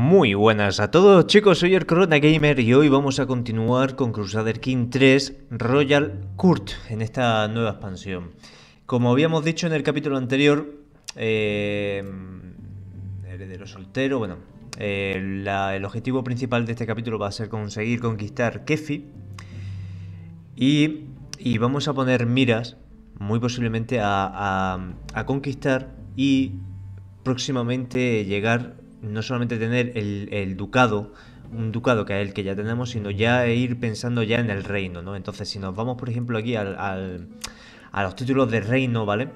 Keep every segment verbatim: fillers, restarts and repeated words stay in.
Muy buenas a todos, chicos, soy el Corona Gamer y hoy vamos a continuar con Crusader King tres Royal Court en esta nueva expansión. Como habíamos dicho en el capítulo anterior, eh, heredero soltero, bueno, eh, la, el objetivo principal de este capítulo va a ser conseguir conquistar Kefi y, y vamos a poner miras muy posiblemente a, a, a conquistar y próximamente llegar, no solamente tener el, el ducado, un ducado que es el que ya tenemos, sino ya ir pensando ya en el reino, ¿no? Entonces, si nos vamos, por ejemplo, aquí al, al, a los títulos de reino, ¿vale?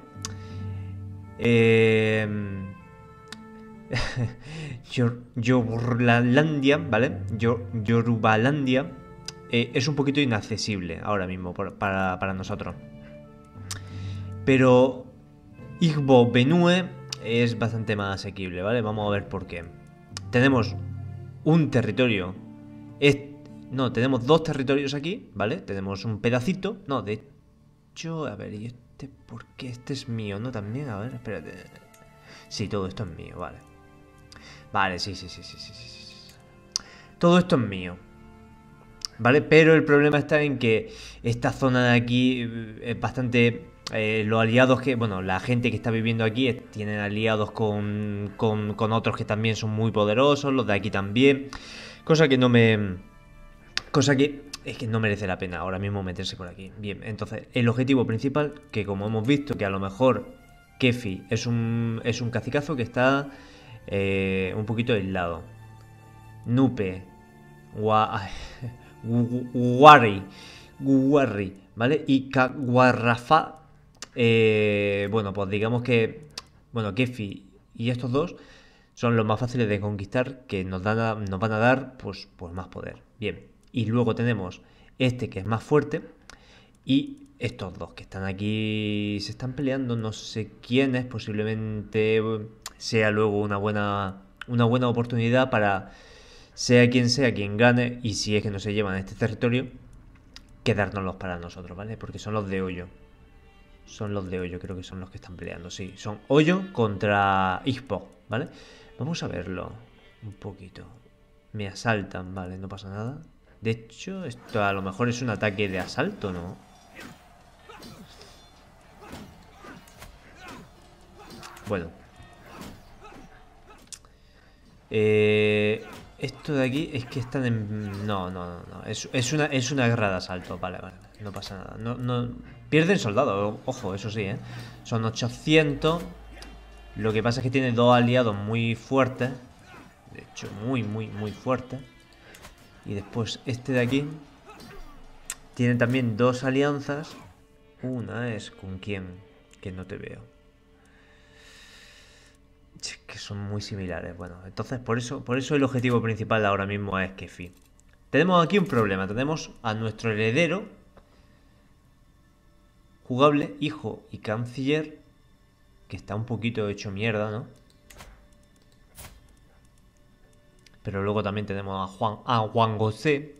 Eh, Yorbalandia, ¿vale? Yor, Yorubalandia eh, es un poquito inaccesible ahora mismo por, para, para nosotros. Pero Igbo Benue es bastante más asequible, ¿vale? Vamos a ver por qué. Tenemos un territorio. Es, no, tenemos dos territorios aquí, ¿vale? Tenemos un pedacito. No, de hecho, a ver, ¿y este por qué? Este es mío, ¿no? También, a ver, espérate. Sí, todo esto es mío, vale. Vale, sí, sí, sí, sí, sí, sí. Todo esto es mío. ¿Vale? Pero el problema está en que esta zona de aquí es bastante... Eh, los aliados que, bueno, la gente que está viviendo aquí es, tienen aliados con, con, con otros que también son muy poderosos, los de aquí también, cosa que no me, cosa que es que no merece la pena ahora mismo meterse por aquí. Bien, entonces el objetivo principal, que como hemos visto que a lo mejor Kefi es un, es un cacicazo que está eh, un poquito aislado. Nupe, Gua, Guari, Guarri, ¿vale? Y Kaguarrafa. Eh, bueno, pues digamos que bueno, Kefi y estos dos son los más fáciles de conquistar, que nos, dan a, nos van a dar pues, pues más poder. Bien, y luego tenemos este que es más fuerte y estos dos que están aquí, se están peleando, no sé quién es, posiblemente sea luego una buena, una buena oportunidad para, sea quien sea quien gane, y si es que no se llevan este territorio, quedárnoslos para nosotros, ¿vale? Porque son los de Hoyo. Son los de Hoyo, creo que son los que están peleando, sí. Son Hoyo contra Igbo, ¿vale? Vamos a verlo un poquito. Me asaltan, vale, no pasa nada. De hecho, esto a lo mejor es un ataque de asalto, ¿no? Bueno. Eh, esto de aquí es que están en... No, no, no, no. Es, es, una, es una guerra de asalto, vale, vale. No pasa nada. No, no... Pierden soldados, ojo, eso sí, ¿eh? Son ochocientos. Lo que pasa es que tiene dos aliados muy fuertes. De hecho, muy, muy, muy fuertes. Y después este de aquí tiene también dos alianzas. Una es con quién, que no te veo. Que son muy similares. Bueno, entonces por eso, por eso el objetivo principal ahora mismo es Kefi. Tenemos aquí un problema. Tenemos a nuestro heredero jugable, hijo y canciller, que está un poquito hecho mierda, ¿no? Pero luego también tenemos a Juan, a Juan José.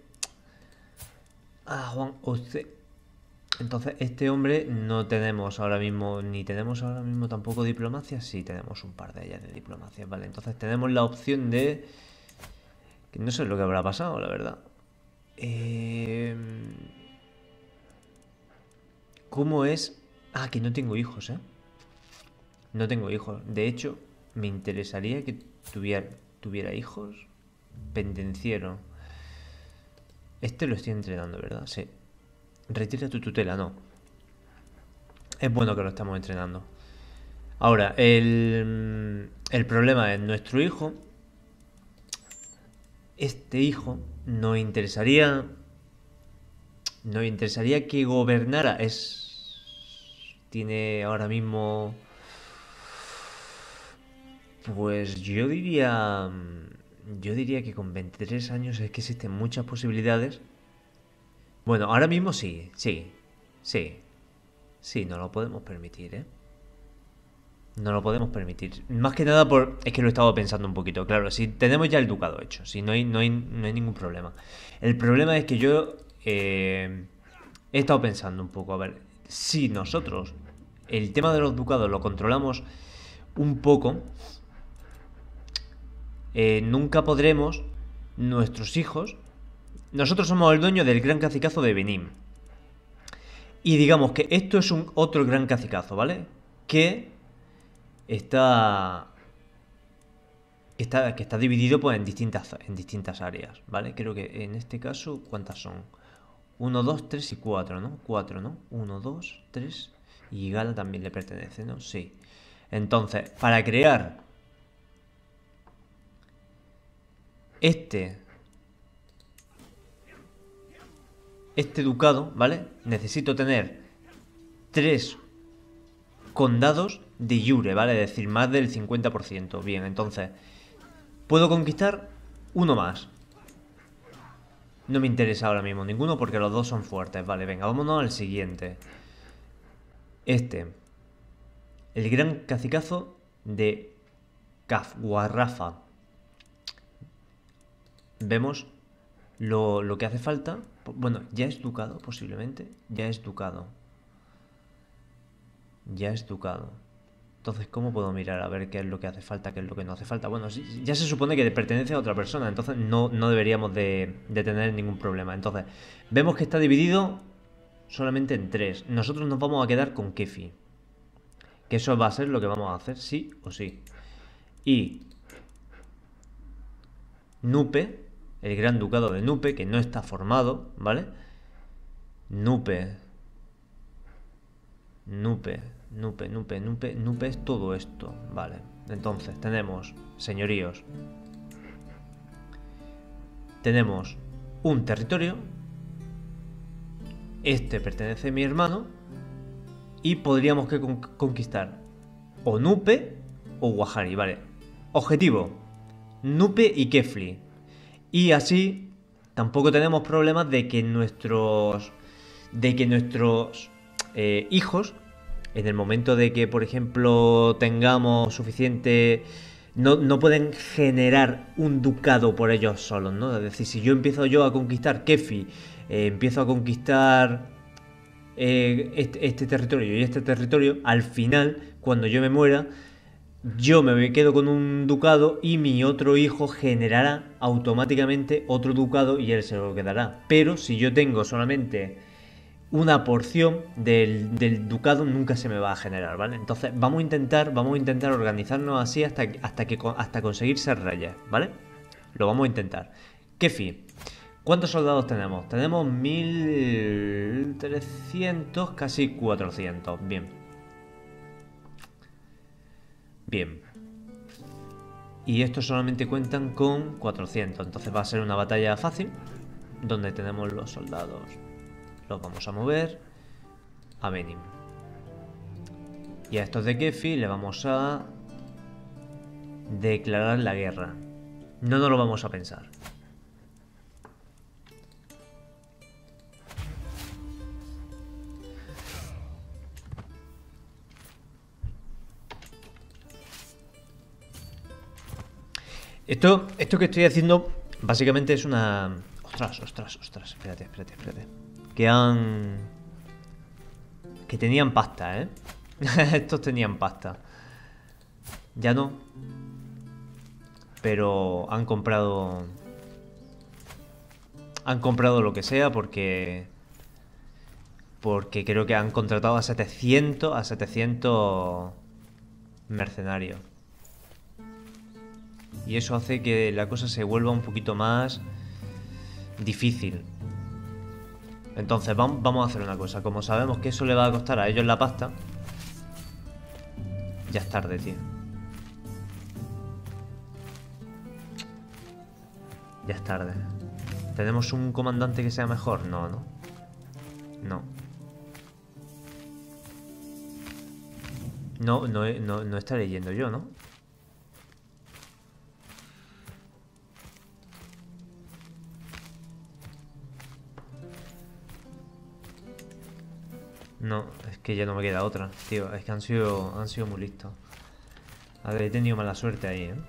A Juan José. Entonces, este hombre no tenemos ahora mismo, ni tenemos ahora mismo tampoco diplomacia. Sí, tenemos un par de ellas de diplomacia, ¿vale? Entonces tenemos la opción de... que no sé lo que habrá pasado, la verdad. Eh... ¿Cómo es? Ah, que no tengo hijos, ¿eh? No tengo hijos. De hecho, me interesaría que tuviera, tuviera hijos. Pendenciero. Este lo estoy entrenando, ¿verdad? Sí. Retira tu tutela, no. Es bueno que lo estamos entrenando. Ahora, el, el problema es nuestro hijo. Este hijo nos interesaría... Nos interesaría que gobernara. Es... Tiene ahora mismo... Pues yo diría... Yo diría que con veintitrés años es que existen muchas posibilidades. Bueno, ahora mismo sí, sí, sí. Sí, no lo podemos permitir, ¿eh? No lo podemos permitir. Más que nada por... Es que lo he estado pensando un poquito. Claro, si tenemos ya el ducado hecho. Si no hay, no hay, no hay ningún problema. El problema es que yo... Eh, he estado pensando un poco. A ver, si nosotros... El tema de los ducados lo controlamos un poco... eh, nunca podremos, nuestros hijos... Nosotros somos el dueño del gran cacicazo de Benín. Y digamos que esto es un otro gran cacicazo, ¿vale? Que está... Que está, que está dividido pues, en, distintas, en distintas áreas, ¿vale? Creo que en este caso, ¿cuántas son? uno, dos, tres y cuatro, ¿no? cuatro, ¿no? uno, dos, tres... Y Gala también le pertenece, ¿no? Sí. Entonces, para crear este este ducado, ¿vale? Necesito tener tres condados de iure, ¿vale? Es decir, más del cincuenta por ciento. Bien, entonces puedo conquistar uno más. No me interesa ahora mismo ninguno porque los dos son fuertes. Vale, venga, vámonos al siguiente. Este. El gran cacicazo de Cafguarrafa. Vemos lo, lo que hace falta. Bueno, ya es ducado posiblemente. Ya es ducado. Ya es ducado. Entonces, ¿cómo puedo mirar a ver qué es lo que hace falta, qué es lo que no hace falta? Bueno, ya se supone que pertenece a otra persona, entonces no, no deberíamos de, de tener ningún problema. Entonces, vemos que está dividido solamente en tres. Nosotros nos vamos a quedar con Kefi. Que eso va a ser lo que vamos a hacer, sí o sí. Y Nupe, el gran ducado de Nupe, que no está formado, ¿vale? Nupe. Nupe. Nupe, Nupe, Nupe, Nupe es todo esto, vale. Entonces tenemos, señoríos, tenemos un territorio. Este pertenece a mi hermano. Y podríamos que con conquistar o Nupe o Wahari, vale. Objetivo, Nupe y Kefli. Y así tampoco tenemos problemas de que nuestros de que nuestros eh, hijos, en el momento de que, por ejemplo, tengamos suficiente... No, no pueden generar un ducado por ellos solos, ¿no? Es decir, si yo empiezo yo a conquistar Kefi, eh, empiezo a conquistar eh, este, este territorio y este territorio, al final, cuando yo me muera, yo me quedo con un ducado y mi otro hijo generará automáticamente otro ducado y él se lo quedará. Pero si yo tengo solamente una porción del, del ducado, nunca se me va a generar, ¿vale? Entonces vamos a intentar, vamos a intentar organizarnos así hasta, hasta, que, hasta conseguir ser reyes, ¿vale? Lo vamos a intentar. Kefi, ¿cuántos soldados tenemos? Tenemos mil trescientos, casi cuatrocientos. Bien. Bien. Y estos solamente cuentan con cuatrocientos. Entonces va a ser una batalla fácil, donde tenemos los soldados. Los vamos a mover a Benín. Y a estos de Kefi le vamos a declarar la guerra. No nos lo vamos a pensar. Esto, esto que estoy haciendo básicamente es una... Ostras, ostras, ostras. Espérate, espérate, espérate. Que han... Que tenían pasta, ¿eh? Estos tenían pasta. Ya no. Pero han comprado... Han comprado lo que sea porque... Porque creo que han contratado a setecientos... A setecientos... mercenarios. Y eso hace que la cosa se vuelva un poquito más... difícil. Entonces vamos a hacer una cosa. Como sabemos que eso le va a costar a ellos la pasta, ya es tarde, tío. Ya es tarde. ¿Tenemos un comandante que sea mejor? No, no. No. No, no, no, no estaré yendo yo, ¿no? No, es que ya no me queda otra, tío. Es que han sido, han sido muy listos. A ver, he tenido mala suerte ahí, ¿eh?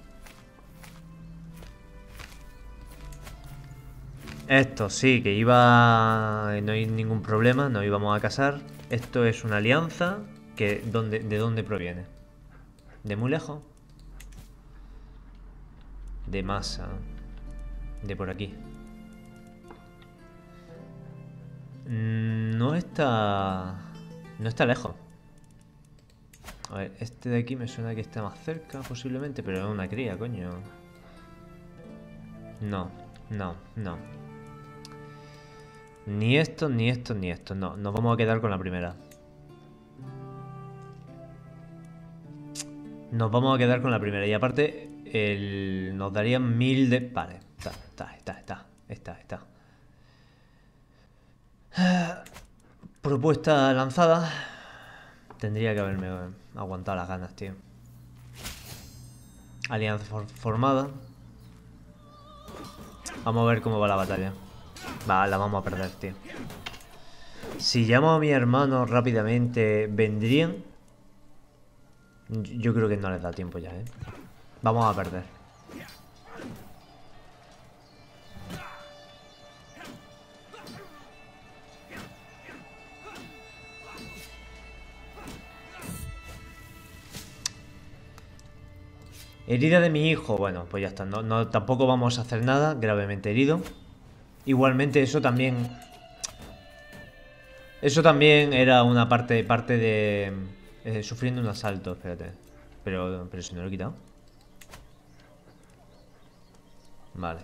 Esto sí, que iba... No hay ningún problema, no íbamos a casar. Esto es una alianza que... ¿De dónde proviene? ¿De muy lejos? de masa. De por aquí. No está... No está lejos. A ver, este de aquí me suena que está más cerca posiblemente, pero es una cría, coño. No, no, no. Ni esto, ni esto, ni esto. No, nos vamos a quedar con la primera. Nos vamos a quedar con la primera. Y aparte, el... nos darían mil de... Vale, está, está, está, está, está, está. Propuesta lanzada. Tendría que haberme aguantado las ganas, tío. Alianza for formada. Vamos a ver cómo va la batalla. Va, la vamos a perder, tío. Si llamo a mi hermano rápidamente, ¿vendrían? Yo creo que no les da tiempo ya, ¿eh? Vamos a perder. Herida de mi hijo. Bueno, pues ya está. No, no, tampoco vamos a hacer nada. Gravemente herido. Igualmente eso también... Eso también era una parte, parte de... Eh, sufriendo un asalto. Espérate. Pero, pero si no lo he quitado. Vale.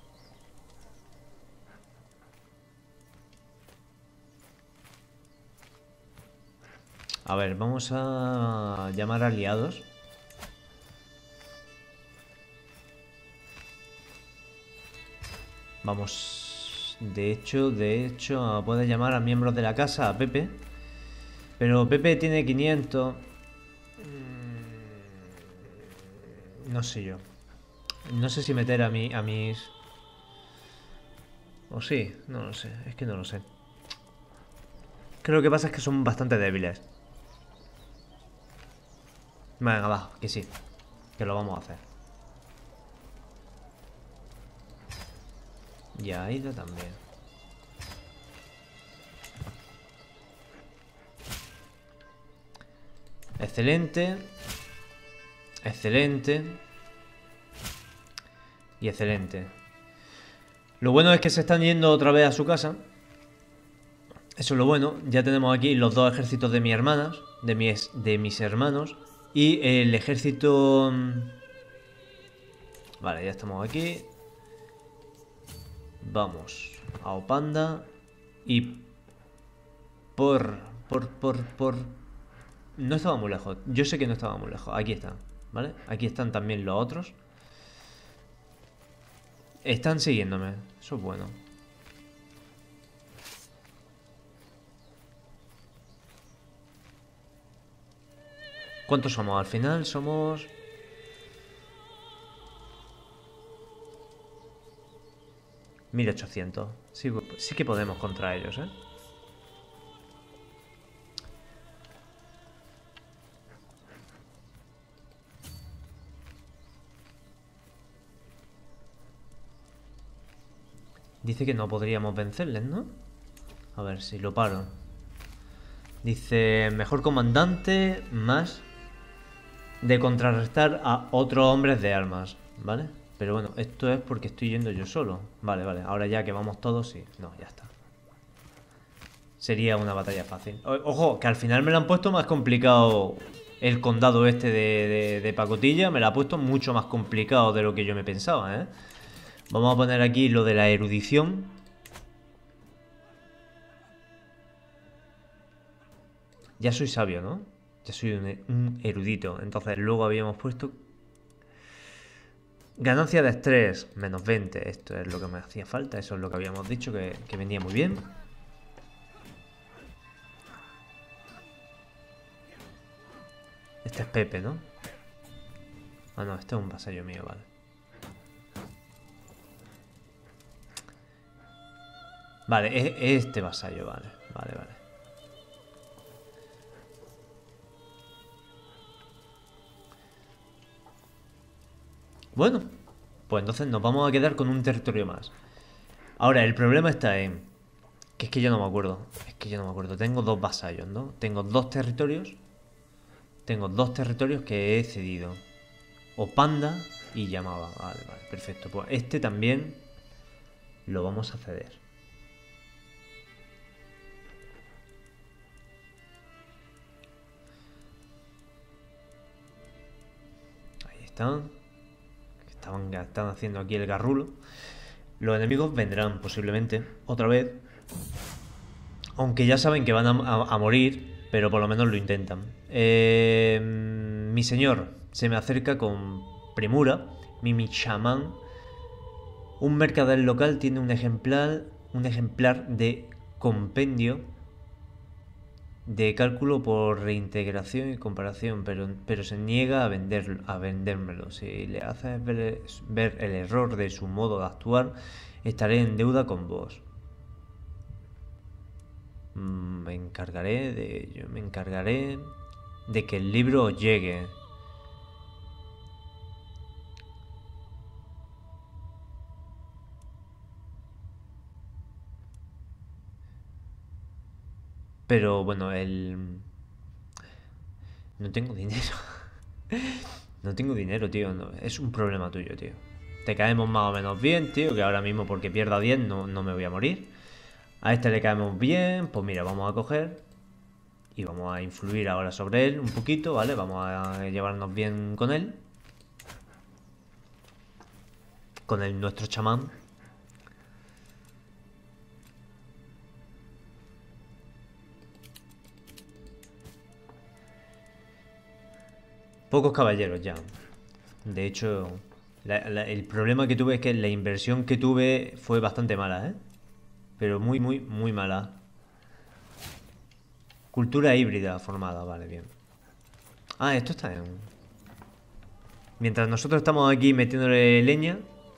A ver, vamos a llamar aliados. Vamos, de hecho, de hecho, puedes llamar a miembros de la casa, a Pepe. Pero Pepe tiene quinientos. No sé yo. No sé si meter a, mi, a mis... O sí, no lo sé, es que no lo sé. Creo que lo que pasa es que son bastante débiles. Venga, va, que sí. Que lo vamos a hacer. Y a Aida también. Excelente. Excelente. Y excelente. Lo bueno es que se están yendo otra vez a su casa. Eso es lo bueno. Ya tenemos aquí los dos ejércitos de mis hermanas. De mis, de mis hermanos. Y el ejército... Vale, ya estamos aquí. Vamos a Opanda. Y... Por... Por... Por... Por... No estaba muy lejos. Yo sé que no estaba muy lejos. Aquí están. ¿Vale? Aquí están también los otros. Están siguiéndome. Eso es bueno. ¿Cuántos somos? Al final somos... mil ochocientos. Sí, sí que podemos contra ellos, ¿eh? Dice que no podríamos vencerles, ¿no? A ver si lo paro. Dice, mejor comandante más de contrarrestar a otros hombres de armas, ¿vale? Pero bueno, esto es porque estoy yendo yo solo. Vale, vale, ahora ya que vamos todos, sí. No, ya está. Sería una batalla fácil. O Ojo, que al final me lo han puesto más complicado. El condado este de, de, de pacotilla me lo ha puesto mucho más complicado de lo que yo me pensaba, ¿eh? Vamos a poner aquí lo de la erudición. Ya soy sabio, ¿no? Ya soy un, un erudito. Entonces luego habíamos puesto... Ganancia de estrés, menos veinte. Esto es lo que me hacía falta. Eso es lo que habíamos dicho, que, que venía muy bien. Este es Pepe, ¿no? Ah, no, este es un vasallo mío, vale. Vale, es este vasallo, vale. Vale, vale. Bueno, pues entonces nos vamos a quedar con un territorio más. Ahora, el problema está en... Que es que yo no me acuerdo. Es que yo no me acuerdo. Tengo dos vasallos, ¿no? Tengo dos territorios. Tengo dos territorios que he cedido. o panda y llamaba. Vale, vale, perfecto. Pues este también lo vamos a ceder. Ahí están. Estaban, están haciendo aquí el garrulo. Los enemigos vendrán posiblemente otra vez. Aunque ya saben que van a, a, a morir, pero por lo menos lo intentan. Eh, mi señor se me acerca con premura. Mimi chamán. Un mercader local tiene un ejemplar, un ejemplar de compendio de cálculo por reintegración y comparación, pero, pero se niega a, vender, a vendérmelo. Si le haces ver, ver el error de su modo de actuar, estaré en deuda con vos. Me encargaré de yo me encargaré de que el libro os llegue. Pero bueno, el no tengo dinero. No tengo dinero, tío. No, es un problema tuyo, tío. Te caemos más o menos bien, tío, que ahora mismo porque pierda diez no, no me voy a morir. A este le caemos bien, pues mira, vamos a coger y vamos a influir ahora sobre él un poquito, ¿vale? Vamos a llevarnos bien con él. Con el, nuestro chamán. Pocos caballeros ya. De hecho, la, la, el problema que tuve es que la inversión que tuve fue bastante mala, ¿eh? Pero muy, muy, muy mala. Cultura híbrida formada, vale, bien. Ah, esto está en... Mientras nosotros estamos aquí metiéndole leña.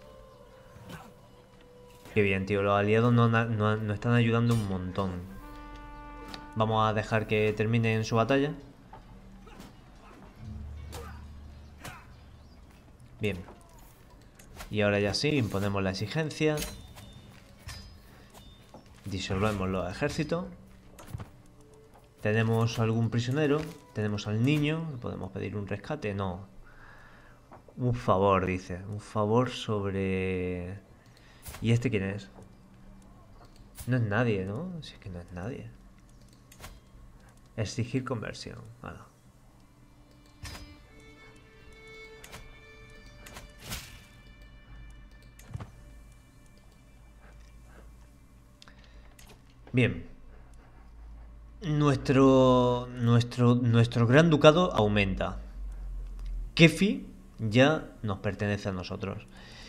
Qué bien, tío. Los aliados nos no, no, no están ayudando un montón. Vamos a dejar que terminen su batalla. Bien. Y ahora ya sí, imponemos la exigencia. Disolvemos los ejércitos. ¿Tenemos algún prisionero? ¿Tenemos al niño? ¿Podemos pedir un rescate? No. Un favor, dice. Un favor sobre... ¿Y este quién es? No es nadie, ¿no? Si es que no es nadie. Exigir conversión. Vale. Bien. Nuestro, nuestro, nuestro gran ducado aumenta. Kefi ya nos pertenece a nosotros.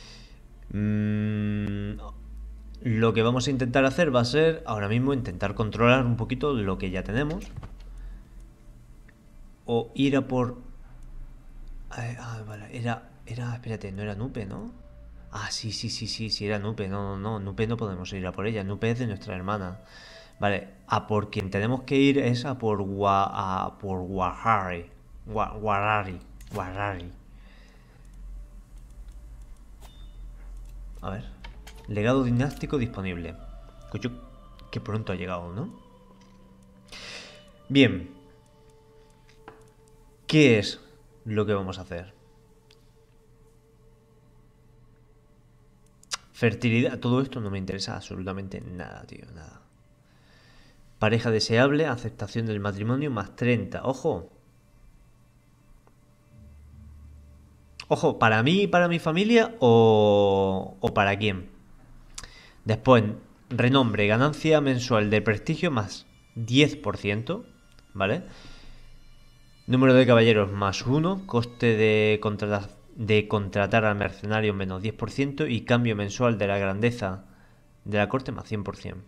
Mm, lo que vamos a intentar hacer va a ser ahora mismo intentar controlar un poquito lo que ya tenemos. O ir a por... Ah, vale, era... era espérate, no era Nupe, ¿no? Ah, sí, sí, sí, sí, sí, era Nupe. No, no, no, Nupe no podemos ir a por ella. Nupe es de nuestra hermana. Vale, a por quien tenemos que ir es a por Gua... a por Warari. Gua, Warari. Warari. A ver. Legado dinástico disponible. Cuyo, que pronto ha llegado, ¿no? Bien. ¿Qué es lo que vamos a hacer? Fertilidad. Todo esto no me interesa absolutamente nada, tío. Nada. Pareja deseable. Aceptación del matrimonio más treinta. Ojo. Ojo, ¿para mí y para mi familia o, o para quién? Después, renombre, ganancia mensual de prestigio más diez por ciento, ¿vale? Número de caballeros más uno, coste de, contrata de contratar al mercenario menos diez por ciento y cambio mensual de la grandeza de la corte más cien por ciento.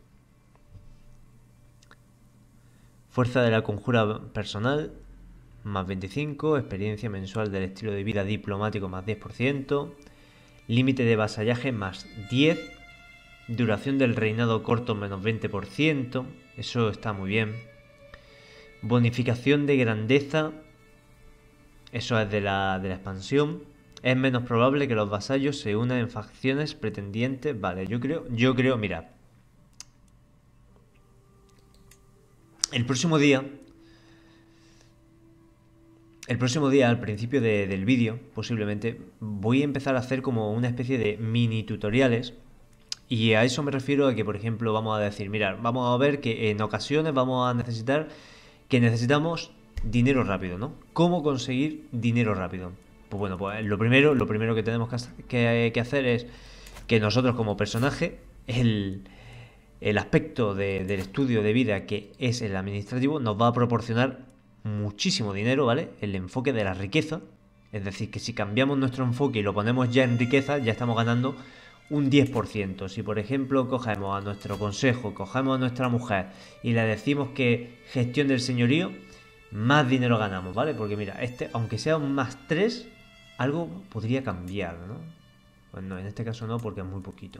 Fuerza de la conjura personal más veinticinco, experiencia mensual del estilo de vida diplomático más diez por ciento, límite de vasallaje más diez, duración del reinado corto menos veinte por ciento, eso está muy bien. Bonificación de grandeza, eso es de la, de la expansión. Es menos probable que los vasallos se unan en facciones pretendientes. Vale, yo creo, yo creo, mira. El próximo día el próximo día, al principio de- del vídeo, posiblemente, voy a empezar a hacer como una especie de mini tutoriales. Y a eso me refiero a que, por ejemplo, vamos a decir, mira, vamos a ver que en ocasiones vamos a necesitar que necesitamos dinero rápido, ¿no? ¿Cómo conseguir dinero rápido? Pues bueno, pues lo primero, lo primero que tenemos que, hacer- que- que hacer es que nosotros como personaje, el, el aspecto de- del estudio de vida que es el administrativo nos va a proporcionar muchísimo dinero, ¿vale? El enfoque de la riqueza. Es decir, que si cambiamos nuestro enfoque y lo ponemos ya en riqueza, ya estamos ganando un diez por ciento. Si por ejemplo cogemos a nuestro consejo, cogemos a nuestra mujer y le decimos que gestión del señorío, más dinero ganamos, ¿vale? Porque mira, este, aunque sea un más tres, algo podría cambiar, ¿no? Pues no, en este caso no, porque es muy poquito.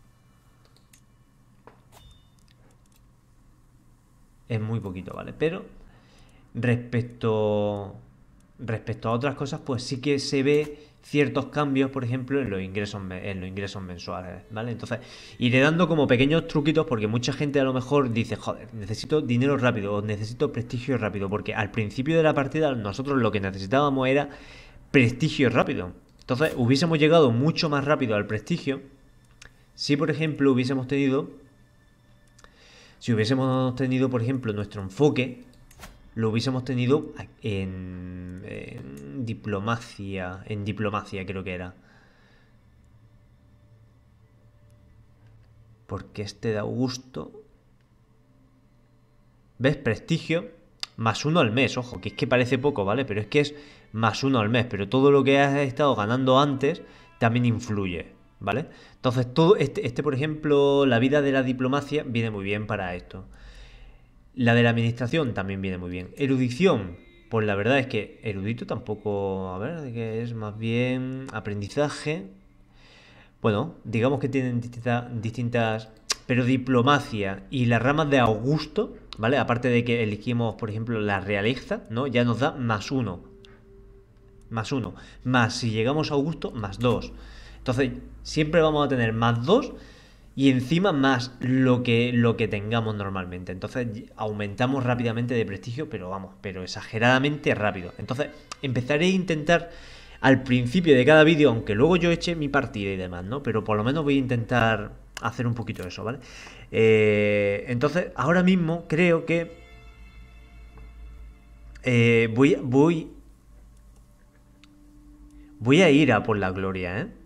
Es muy poquito, ¿vale? Pero respecto respecto a otras cosas, pues sí que se ve ciertos cambios, por ejemplo, en los ingresos en los ingresos mensuales, ¿vale? Entonces, iré dando como pequeños truquitos porque mucha gente a lo mejor dice, joder, necesito dinero rápido o necesito prestigio rápido, porque al principio de la partida nosotros lo que necesitábamos era prestigio rápido. Entonces, hubiésemos llegado mucho más rápido al prestigio si, por ejemplo, hubiésemos tenido si hubiésemos tenido, por ejemplo, nuestro enfoque, lo hubiésemos tenido en, en diplomacia, en diplomacia creo que era. Porque este de Augusto, ¿ves? Prestigio, más uno al mes, ojo, que es que parece poco, ¿vale? Pero es que es más uno al mes, pero todo lo que has estado ganando antes también influye, ¿vale? Entonces, todo este, este, por ejemplo, la vida de la diplomacia viene muy bien para esto. La de la administración también viene muy bien. Erudición, pues la verdad es que erudito tampoco, a ver, que es más bien aprendizaje. Bueno, digamos que tienen distinta- distintas, pero diplomacia y las ramas de Augusto, ¿vale? Aparte de que elegimos, por ejemplo, la realeza, ¿no? Ya nos da más uno, más uno, más si llegamos a Augusto, más dos. Entonces, siempre vamos a tener más dos y encima más lo que, lo que tengamos normalmente. Entonces aumentamos rápidamente de prestigio, pero vamos, pero exageradamente rápido. Entonces empezaré a intentar al principio de cada vídeo, aunque luego yo eche mi partida y demás, ¿no? Pero por lo menos voy a intentar hacer un poquito de eso, ¿vale? Eh, entonces ahora mismo creo que eh, voy, voy, voy a ir a por la gloria, ¿eh?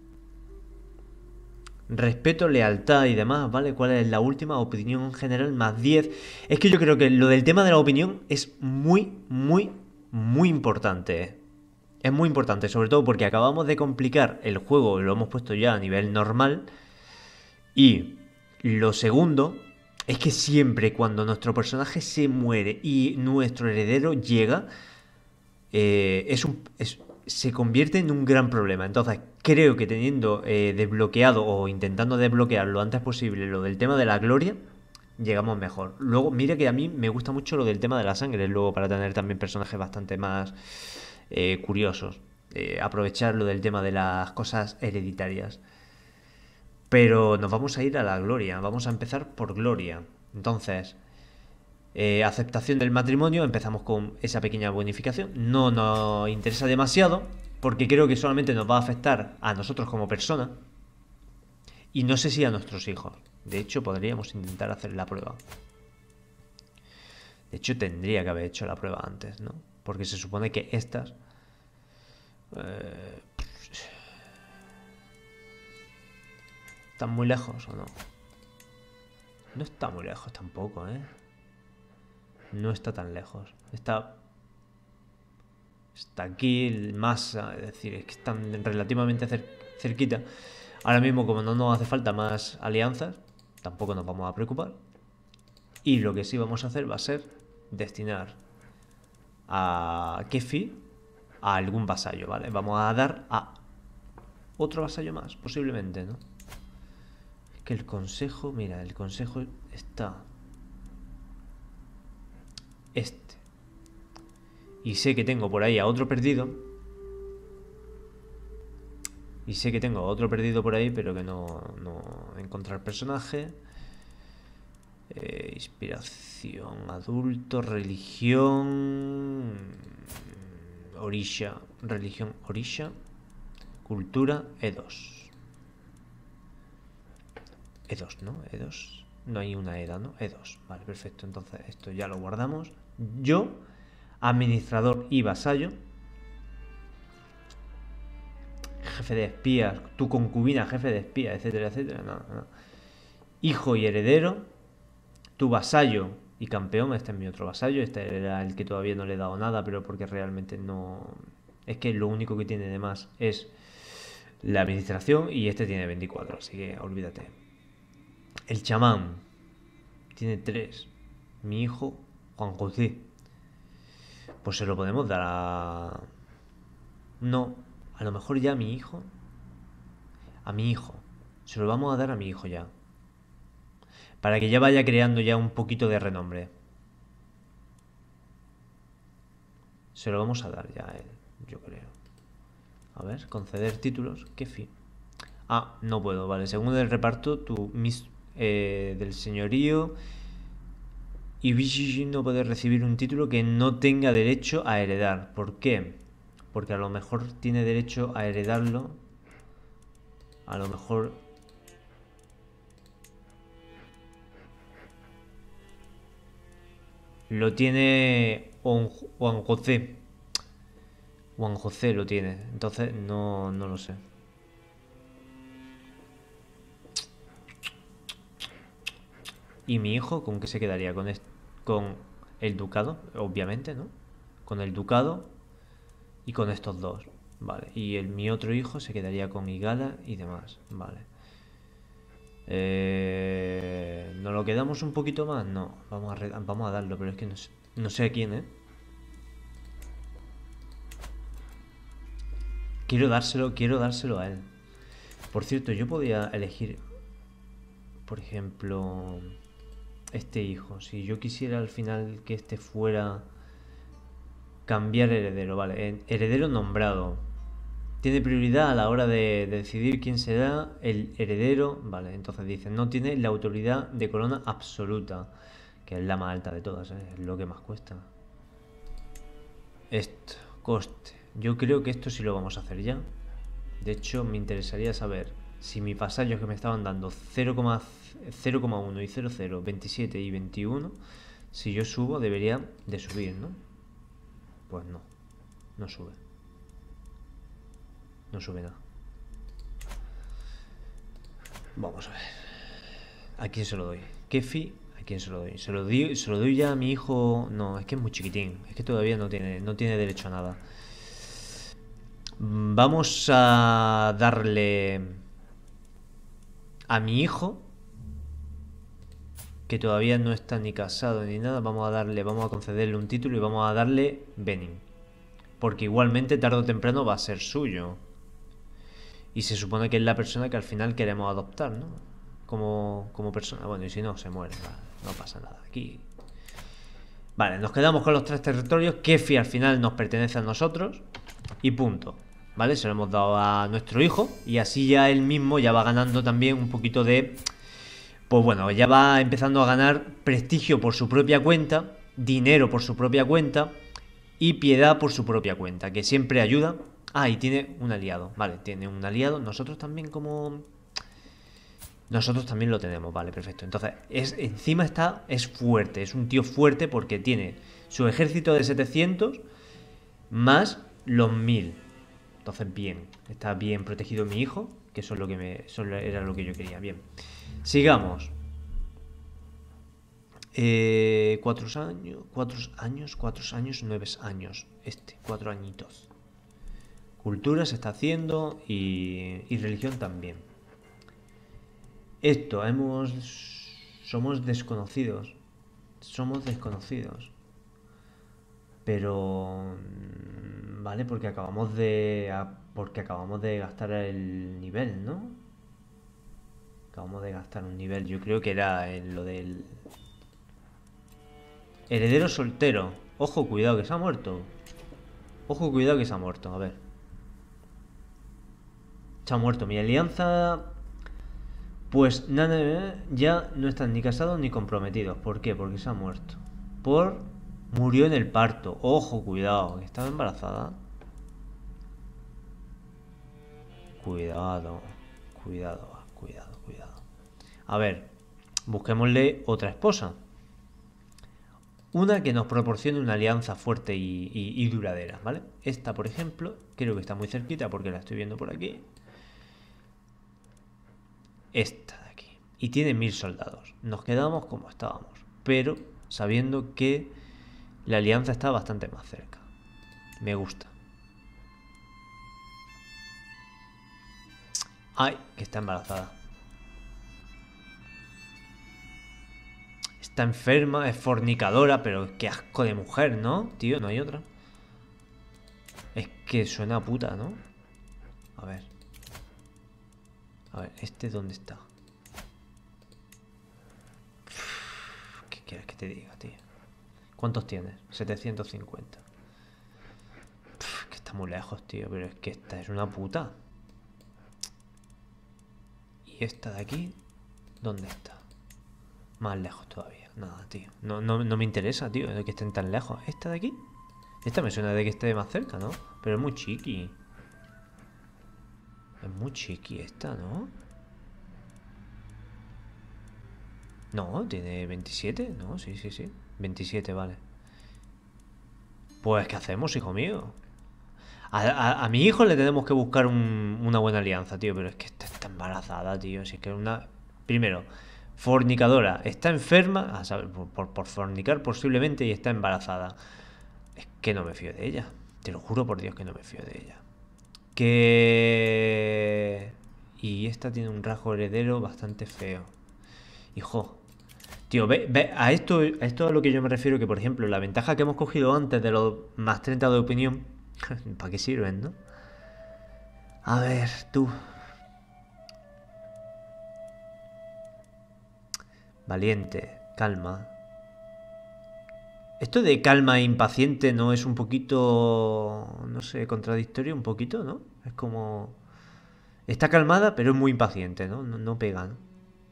Respeto, lealtad y demás, ¿vale? ¿Cuál es la última? Opinión general más diez. Es que yo creo que lo del tema de la opinión es muy, muy, muy importante. ¿eh? Es muy importante, sobre todo porque acabamos de complicar el juego, lo hemos puesto ya a nivel normal. Y lo segundo es que siempre cuando nuestro personaje se muere y nuestro heredero llega, eh, es un, es- se convierte en un gran problema. Entonces, creo que teniendo eh, desbloqueado o intentando desbloquear lo antes posible lo del tema de la gloria, llegamos mejor. Luego, mira que a mí me gusta mucho lo del tema de la sangre, luego para tener también personajes bastante más eh, curiosos. Eh, aprovechar lo del tema de las cosas hereditarias. Pero nos vamos a ir a la gloria, vamos a empezar por gloria. Entonces, eh, aceptación del matrimonio, empezamos con esa pequeña bonificación. No nos interesa demasiado porque creo que solamente nos va a afectar a nosotros como persona y no sé si a nuestros hijos. De hecho, podríamos intentar hacer la prueba. De hecho, tendría que haber hecho la prueba antes, ¿no? Porque se supone que estas... Eh, ¿están muy lejos o no? No está muy lejos tampoco, ¿eh? No está tan lejos. Está Está aquí más, es decir, es que están relativamente cer- cerquita. Ahora mismo, como no nos hace falta más alianzas, tampoco nos vamos a preocupar. Y lo que sí vamos a hacer va a ser destinar a Kefi a algún vasallo, ¿vale? Vamos a dar a otro vasallo más, posiblemente, ¿no? Es que el consejo, mira, el consejo está este. Y sé que tengo por ahí a otro perdido. Y sé que tengo a otro perdido por ahí, pero que no, no encontrar personaje. Eh, inspiración, adulto, religión. Orisha, religión Orisha, cultura E dos. E dos, ¿no? E dos. No hay una E D A, ¿no? E dos. Vale, perfecto. Entonces esto ya lo guardamos. Yo, administrador y vasallo. Jefe de espías, tu concubina, jefe de espías, etcétera, etcétera. No, no. Hijo y heredero. Tu vasallo y campeón. Este es mi otro vasallo. Este era el que todavía no le he dado nada, pero porque realmente no... Es que lo único que tiene de más es la administración y este tiene veinticuatro, así que olvídate. El chamán tiene tres. Mi hijo, Juan José. Pues se lo podemos dar a... No, a lo mejor ya a mi hijo. A mi hijo. Se lo vamos a dar a mi hijo ya. Para que ya vaya creando ya un poquito de renombre. Se lo vamos a dar ya a él, yo creo. A ver, conceder títulos. ¿Qué fin? Ah, no puedo, vale. Según el reparto, tu mis, eh, del señorío y Bishi no puede recibir un título que no tenga derecho a heredar. ¿Por qué? Porque a lo mejor tiene derecho a heredarlo. A lo mejor... Lo tiene Juan José. Juan José lo tiene. Entonces no, no lo sé. ¿Y mi hijo con qué se quedaría? Con, este, con el ducado, obviamente, ¿no? Con el ducado y con estos dos. Vale. Y el, mi otro hijo se quedaría con Igala y demás. Vale. Eh, ¿Nos lo quedamos un poquito más? No. Vamos a, vamos a darlo, pero es que no sé, no sé a quién, ¿eh? Quiero dárselo, quiero dárselo a él. Por cierto, yo podía elegir, por ejemplo, este hijo. Si yo quisiera al final que este fuera cambiar heredero, vale. Heredero nombrado. Tiene prioridad a la hora de, de decidir quién será el heredero. Vale, entonces dicen, no tiene la autoridad de corona absoluta, que es la más alta de todas, ¿eh? Es lo que más cuesta. Esto, coste. Yo creo que esto sí lo vamos a hacer ya. De hecho, me interesaría saber si mis vasallos que me estaban dando cero coma uno y cero coma cero, veintisiete y veintiuno, si yo subo debería de subir, ¿no? Pues no, no sube. No sube nada. Vamos a ver. ¿A quién se lo doy? Kefi, ¿a quién se lo doy? ¿Se lo doy, se lo doy ya a mi hijo? No, es que es muy chiquitín. Es que todavía no tiene, no tiene derecho a nada. Vamos a darle a mi hijo, que todavía no está ni casado ni nada. Vamos a darle, vamos a concederle un título y vamos a darle Benin. Porque igualmente tarde o temprano va a ser suyo. Y se supone que es la persona que al final queremos adoptar, ¿no? Como, como persona. Bueno, y si no, se muere. Vale, no pasa nada. Aquí. Vale, nos quedamos con los tres territorios. Kefi al final nos pertenece a nosotros. Y punto. ¿Vale? Se lo hemos dado a nuestro hijo. Y así ya él mismo ya va ganando también un poquito de... Pues bueno, ya va empezando a ganar prestigio por su propia cuenta. Dinero por su propia cuenta. Y piedad por su propia cuenta. Que siempre ayuda. Ah, y tiene un aliado. Vale, tiene un aliado. Nosotros también como... Nosotros también lo tenemos. Vale, perfecto. Entonces, es, encima está... Es fuerte. Es un tío fuerte porque tiene su ejército de setecientos más los mil. Entonces, bien. Está bien protegido mi hijo. Que eso es lo que me... Eso era lo que yo quería. Bien. Sigamos. Eh, cuatro años... Cuatro años... Cuatro años... Nueve años. Este. Cuatro añitos. Cultura se está haciendo y, y religión también. Esto, hemos... Somos desconocidos. Somos desconocidos. Pero... Vale, porque acabamos de... Porque acabamos de gastar el nivel, ¿no? Acabamos de gastar un nivel. Yo creo que era en lo del... Heredero soltero. Ojo, cuidado, que se ha muerto. Ojo, cuidado, que se ha muerto. A ver. Se ha muerto mi alianza. Pues nada, ya no están ni casados ni comprometidos. ¿Por qué? Porque se ha muerto. Por... Murió en el parto. Ojo, cuidado, que estaba embarazada. Cuidado. Cuidado, cuidado, cuidado. A ver, busquémosle otra esposa. Una que nos proporcione una alianza fuerte y, y, y duradera, ¿vale? Esta, por ejemplo, creo que está muy cerquita porque la estoy viendo por aquí. Esta de aquí. Y tiene mil soldados. Nos quedamos como estábamos, pero sabiendo que la alianza está bastante más cerca. Me gusta. Ay, que está embarazada. Está enferma, es fornicadora, pero qué asco de mujer, ¿no? Tío, no hay otra. Es que suena a puta, ¿no? A ver. A ver, ¿este dónde está? ¿Qué quieres que te diga, tío? ¿Cuántos tienes? setecientos cincuenta. Pff, que está muy lejos, tío. Pero es que esta es una puta. ¿Y esta de aquí? ¿Dónde está? Más lejos todavía. Nada, tío. No, no, no me interesa, tío, de que estén tan lejos. ¿Esta de aquí? Esta me suena de que esté más cerca, ¿no? Pero es muy chiqui. Es muy chiqui esta, ¿no? No, tiene veintisiete. No, sí, sí, sí. veintisiete, vale. Pues, ¿qué hacemos, hijo mío? A, a, a mi hijo le tenemos que buscar un, una buena alianza, tío. Pero es que esta está embarazada, tío. Si es que es una... Primero, fornicadora. Está enferma, a saber, por, por, por fornicar posiblemente, y está embarazada. Es que no me fío de ella. Te lo juro por Dios que no me fío de ella. Que... Y esta tiene un rasgo heredero bastante feo. Hijo. Tío, ve, ve, a esto, a esto a lo que yo me refiero, que por ejemplo, la ventaja que hemos cogido antes de los más treinta de opinión, ¿para qué sirven, no? A ver, tú. Valiente, calma. Esto de calma e impaciente no es un poquito, no sé, contradictorio un poquito, ¿no? Es como... Está calmada, pero es muy impaciente, ¿no? No, no pega, ¿no?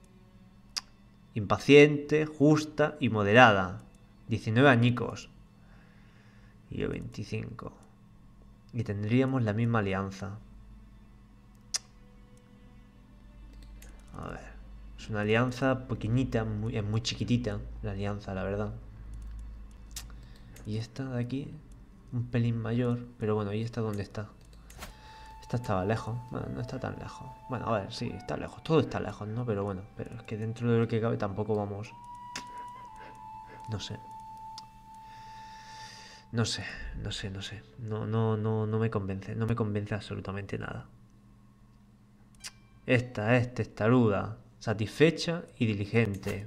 Impaciente, justa y moderada. diecinueve añicos. Y yo veinticinco. Y tendríamos la misma alianza. A ver. Es una alianza pequeñita, muy, es muy chiquitita la alianza, la verdad. Y esta de aquí, un pelín mayor. Pero bueno, ¿y esta dónde está? Esta estaba lejos. Bueno, no está tan lejos. Bueno, a ver, sí, está lejos. Todo está lejos, ¿no? Pero bueno, pero es que dentro de lo que cabe tampoco vamos... No sé. No sé, no sé, no sé. No, no, no, no me convence. No me convence absolutamente nada. Esta es testaruda, satisfecha y diligente.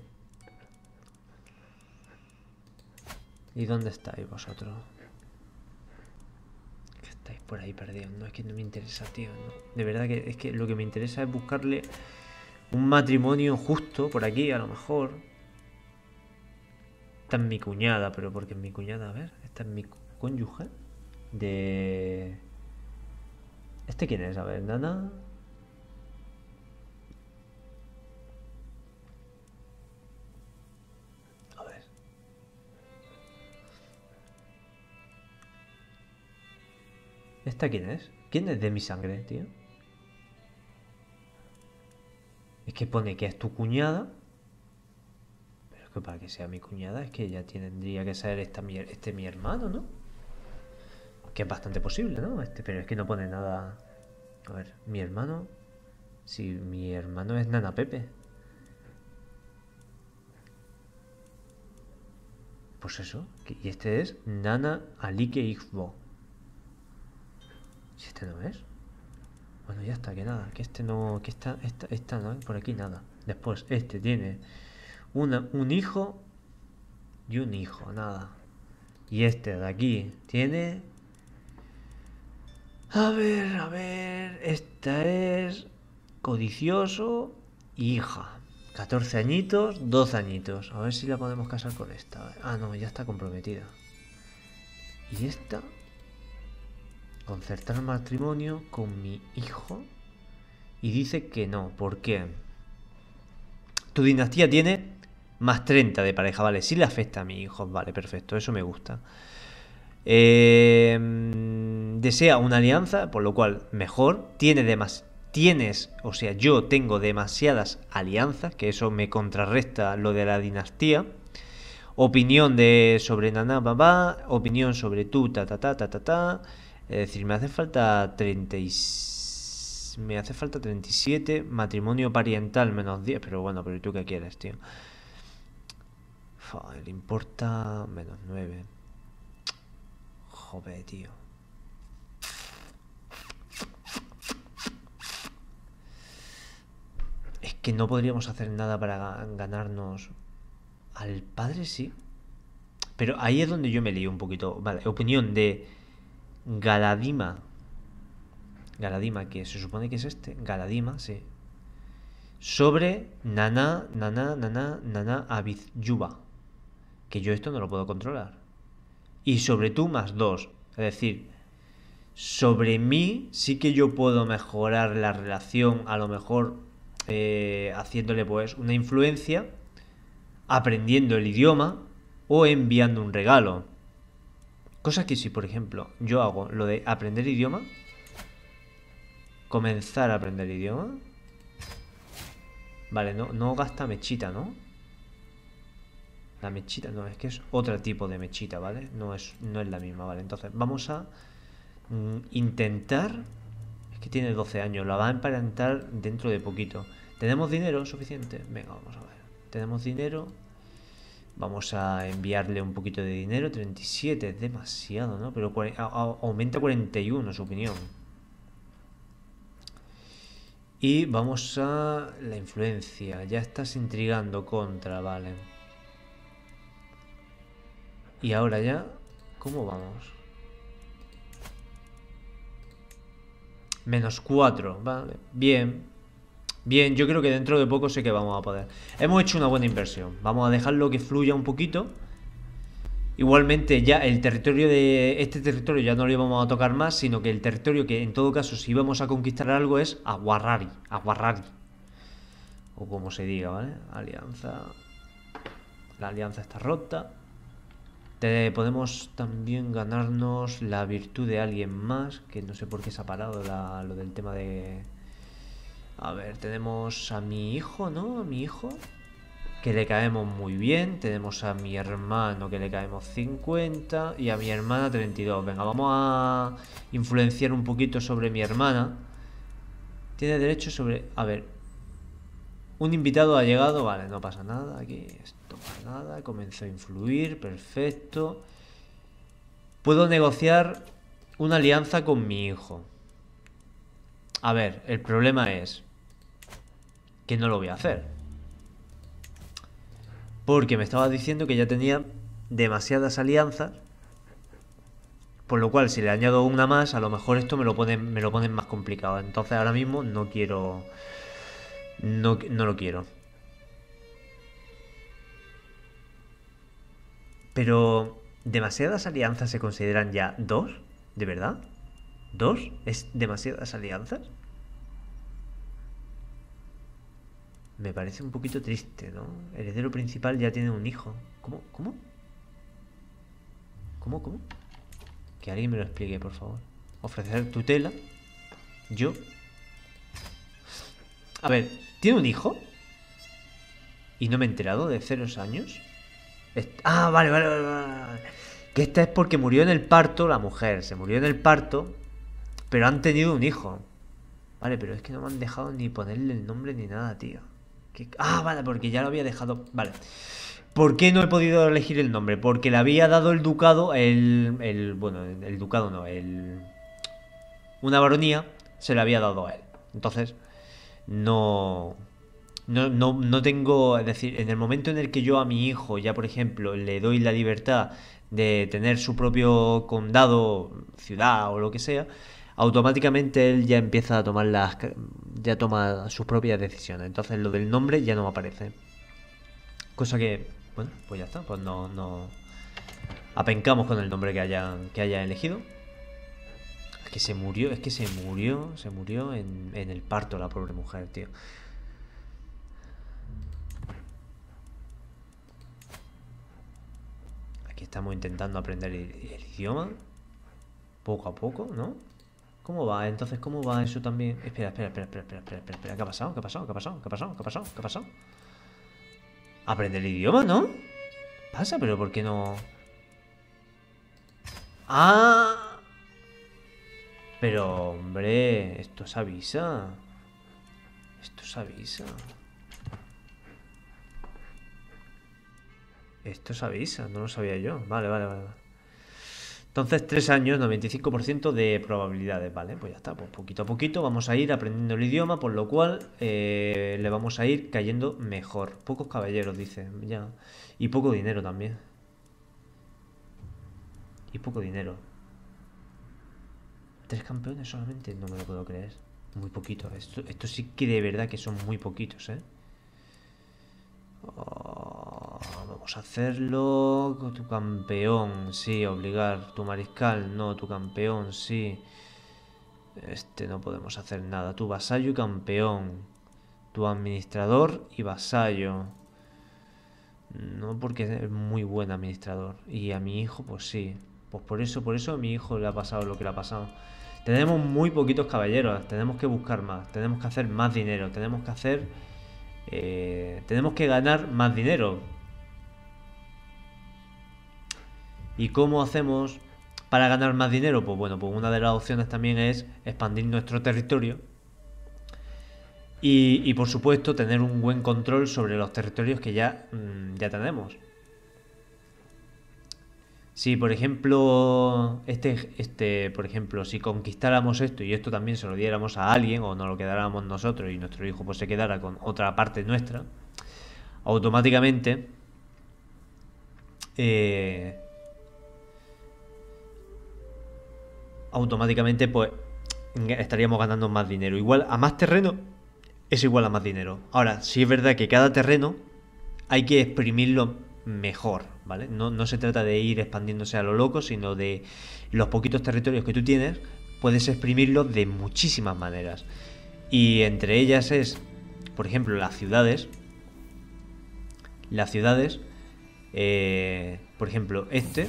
¿Y dónde estáis vosotros? Que estáis por ahí perdidos. No, es que no me interesa, tío. No. De verdad que es que lo que me interesa es buscarle un matrimonio justo por aquí, a lo mejor. Esta es mi cuñada, pero porque es mi cuñada, a ver. Esta es mi cónyuge. De... ¿Este quién es? A ver, Nana. A ver. ¿Esta quién es? ¿Quién es de mi sangre, tío? Es que pone que es tu cuñada. Pero es que para que sea mi cuñada es que ya tendría que ser esta, este mi hermano, ¿no? Que es bastante posible, ¿no? Este, pero es que no pone nada... A ver, mi hermano... Si mi hermano es Nana Pepe. Pues eso. Y este es Nana Alike Ixbo. Si este no es... Bueno, ya está, que nada, que este no... Que esta, esta, esta no, por aquí nada. Después, este tiene una, un hijo y un hijo, nada. Y este de aquí tiene... A ver, a ver... Esta es... Codicioso y hija. catorce añitos, doce añitos. A ver si la podemos casar con esta. Ah, no, ya está comprometida. Y esta... Concertar matrimonio con mi hijo. Y dice que no. ¿Por qué? Tu dinastía tiene más treinta de pareja. Vale, sí le afecta a mi hijo. Vale, perfecto. Eso me gusta. Eh, desea una alianza, por lo cual mejor. Tiene demas, tienes, o sea, yo tengo demasiadas alianzas, que eso me contrarresta lo de la dinastía. Opinión de sobre Naná Babá, opinión sobre tú, ta ta ta ta ta ta. Es decir, me hace falta treinta y... me hace falta treinta y siete, matrimonio pariental menos diez, pero bueno, pero ¿tú qué quieres, tío? Le importa menos nueve. Joder, tío. Es que no podríamos hacer nada para ganarnos... Al padre sí. Pero ahí es donde yo me lío un poquito. Vale, opinión de Galadima. Galadima, que se supone que es este. Galadima, sí. Sobre Naná, Naná, Naná, Naná Abizyuba. Que yo esto no lo puedo controlar. Y sobre tú más dos. Es decir, sobre mí sí que yo puedo mejorar la relación, a lo mejor eh, haciéndole pues una influencia, aprendiendo el idioma o enviando un regalo. Cosa que si, por ejemplo, yo hago lo de aprender idioma, comenzar a aprender idioma, vale, no, no gasta mechita, ¿no? La mechita, no, es que es otro tipo de mechita, ¿vale? No es, no es la misma, ¿vale? Entonces, vamos a mm, intentar... Es que tiene doce años, la va a emparentar dentro de poquito. ¿Tenemos dinero suficiente? Venga, vamos a ver. Tenemos dinero... Vamos a enviarle un poquito de dinero. treinta y siete es demasiado, ¿no? Pero a, a, aumenta cuarenta y uno su opinión. Y vamos a la influencia. Ya estás intrigando contra, vale. Y ahora ya, ¿cómo vamos? Menos cuatro, vale. Bien. Bien, yo creo que dentro de poco sé que vamos a poder. Hemos hecho una buena inversión. Vamos a dejarlo que fluya un poquito. Igualmente ya el territorio de... Este territorio ya no lo íbamos a tocar más, sino que el territorio que en todo caso si íbamos a conquistar algo es Aguarrari. Aguarrari. O como se diga, ¿vale? Alianza... La alianza está rota. Te podemos también ganarnos la virtud de alguien más, que no sé por qué se ha parado la, lo del tema de... A ver, tenemos a mi hijo, ¿no? A mi hijo, que le caemos muy bien. Tenemos a mi hermano, que le caemos cincuenta. Y a mi hermana treinta y dos. Venga, vamos a influenciar un poquito sobre mi hermana. Tiene derecho sobre... A ver, un invitado ha llegado. Vale, no pasa nada aquí. Esto pasa nada. Comenzó a influir, perfecto. Puedo negociar una alianza con mi hijo. A ver, el problema es que no lo voy a hacer. Porque me estaba diciendo que ya tenía demasiadas alianzas. Por lo cual, si le añado una más, a lo mejor esto me lo ponen, me lo ponen más complicado. Entonces ahora mismo no quiero... No, no lo quiero. Pero... ¿demasiadas alianzas se consideran ya dos? ¿De verdad? ¿Dos? ¿Es demasiadas alianzas? Me parece un poquito triste, ¿no? El heredero principal ya tiene un hijo. ¿Cómo? ¿Cómo? ¿Cómo? ¿Cómo? Que alguien me lo explique, por favor. Ofrecer tutela. Yo. A ver, ¿tiene un hijo? ¿Y no me he enterado de ceros años? Ah, vale, vale, vale, vale. Que esta es porque murió en el parto la mujer. Se murió en el parto, pero han tenido un hijo. Vale, pero es que no me han dejado ni ponerle el nombre ni nada, tío. ¿Qué? Ah, vale, porque ya lo había dejado. Vale. ¿Por qué no he podido elegir el nombre? Porque le había dado el ducado, el... el bueno, el ducado no, el... Una baronía se le había dado a él. Entonces, no... No, no, no tengo... Es decir, en el momento en el que yo a mi hijo ya, por ejemplo, le doy la libertad de tener su propio condado, ciudad o lo que sea, automáticamente él ya empieza a tomar las... ya toma sus propias decisiones. Entonces lo del nombre ya no me aparece. Cosa que, bueno, pues ya está. Pues no, no... apencamos con el nombre que haya, que haya elegido. Es que se murió, es que se murió, se murió en, en el parto la pobre mujer, tío. Aquí estamos intentando aprender el, el idioma. Poco a poco, ¿no? ¿Cómo va? Entonces, ¿cómo va eso también? Espera, espera, espera, espera, espera, espera, espera, espera. ¿Qué ha pasado? ¿Qué ha pasado? ¿Qué ha pasado? ¿Qué ha pasado? ¿Qué ha pasado? ¿Qué ha pasado? Aprender el idioma, ¿no? Pasa, pero ¿por qué no? ¡Ah! Pero, hombre, esto se avisa. Esto se avisa. Esto se avisa, no lo sabía yo. Vale, vale, vale. Entonces, tres años, noventa y cinco por ciento de probabilidades, ¿vale? Pues ya está, pues poquito a poquito vamos a ir aprendiendo el idioma, por lo cual eh, le vamos a ir cayendo mejor. Pocos caballeros, dice, ya. Y poco dinero también. Y poco dinero. Tres campeones solamente, no me lo puedo creer. Muy poquito. Esto, esto sí que de verdad que son muy poquitos, ¿eh? Oh, vamos a hacerlo. Tu campeón, sí, obligar. Tu mariscal, no, tu campeón, sí. Este no podemos hacer nada. Tu vasallo y campeón. Tu administrador y vasallo. No, porque es muy buen administrador. Y a mi hijo, pues sí. Pues por eso, por eso a mi hijo le ha pasado lo que le ha pasado. Tenemos muy poquitos caballeros. Tenemos que buscar más. Tenemos que hacer más dinero. Tenemos que hacer... Eh, tenemos que ganar más dinero. ¿Y cómo hacemos para ganar más dinero? Pues bueno, pues una de las opciones también es expandir nuestro territorio. Y, y por supuesto tener un buen control sobre los territorios que ya, mmm, ya tenemos. Si por ejemplo, este, este, por ejemplo, si conquistáramos esto y esto también se lo diéramos a alguien o nos lo quedáramos nosotros y nuestro hijo pues se quedara con otra parte nuestra, automáticamente eh, automáticamente pues estaríamos ganando más dinero. Igual a más terreno es igual a más dinero. Ahora, sí es verdad que cada terreno hay que exprimirlo mejor, ¿vale? No, no se trata de ir expandiéndose a lo loco, sino de los poquitos territorios que tú tienes, puedes exprimirlos de muchísimas maneras. Y entre ellas es, por ejemplo, las ciudades. Las ciudades, eh, por ejemplo, este,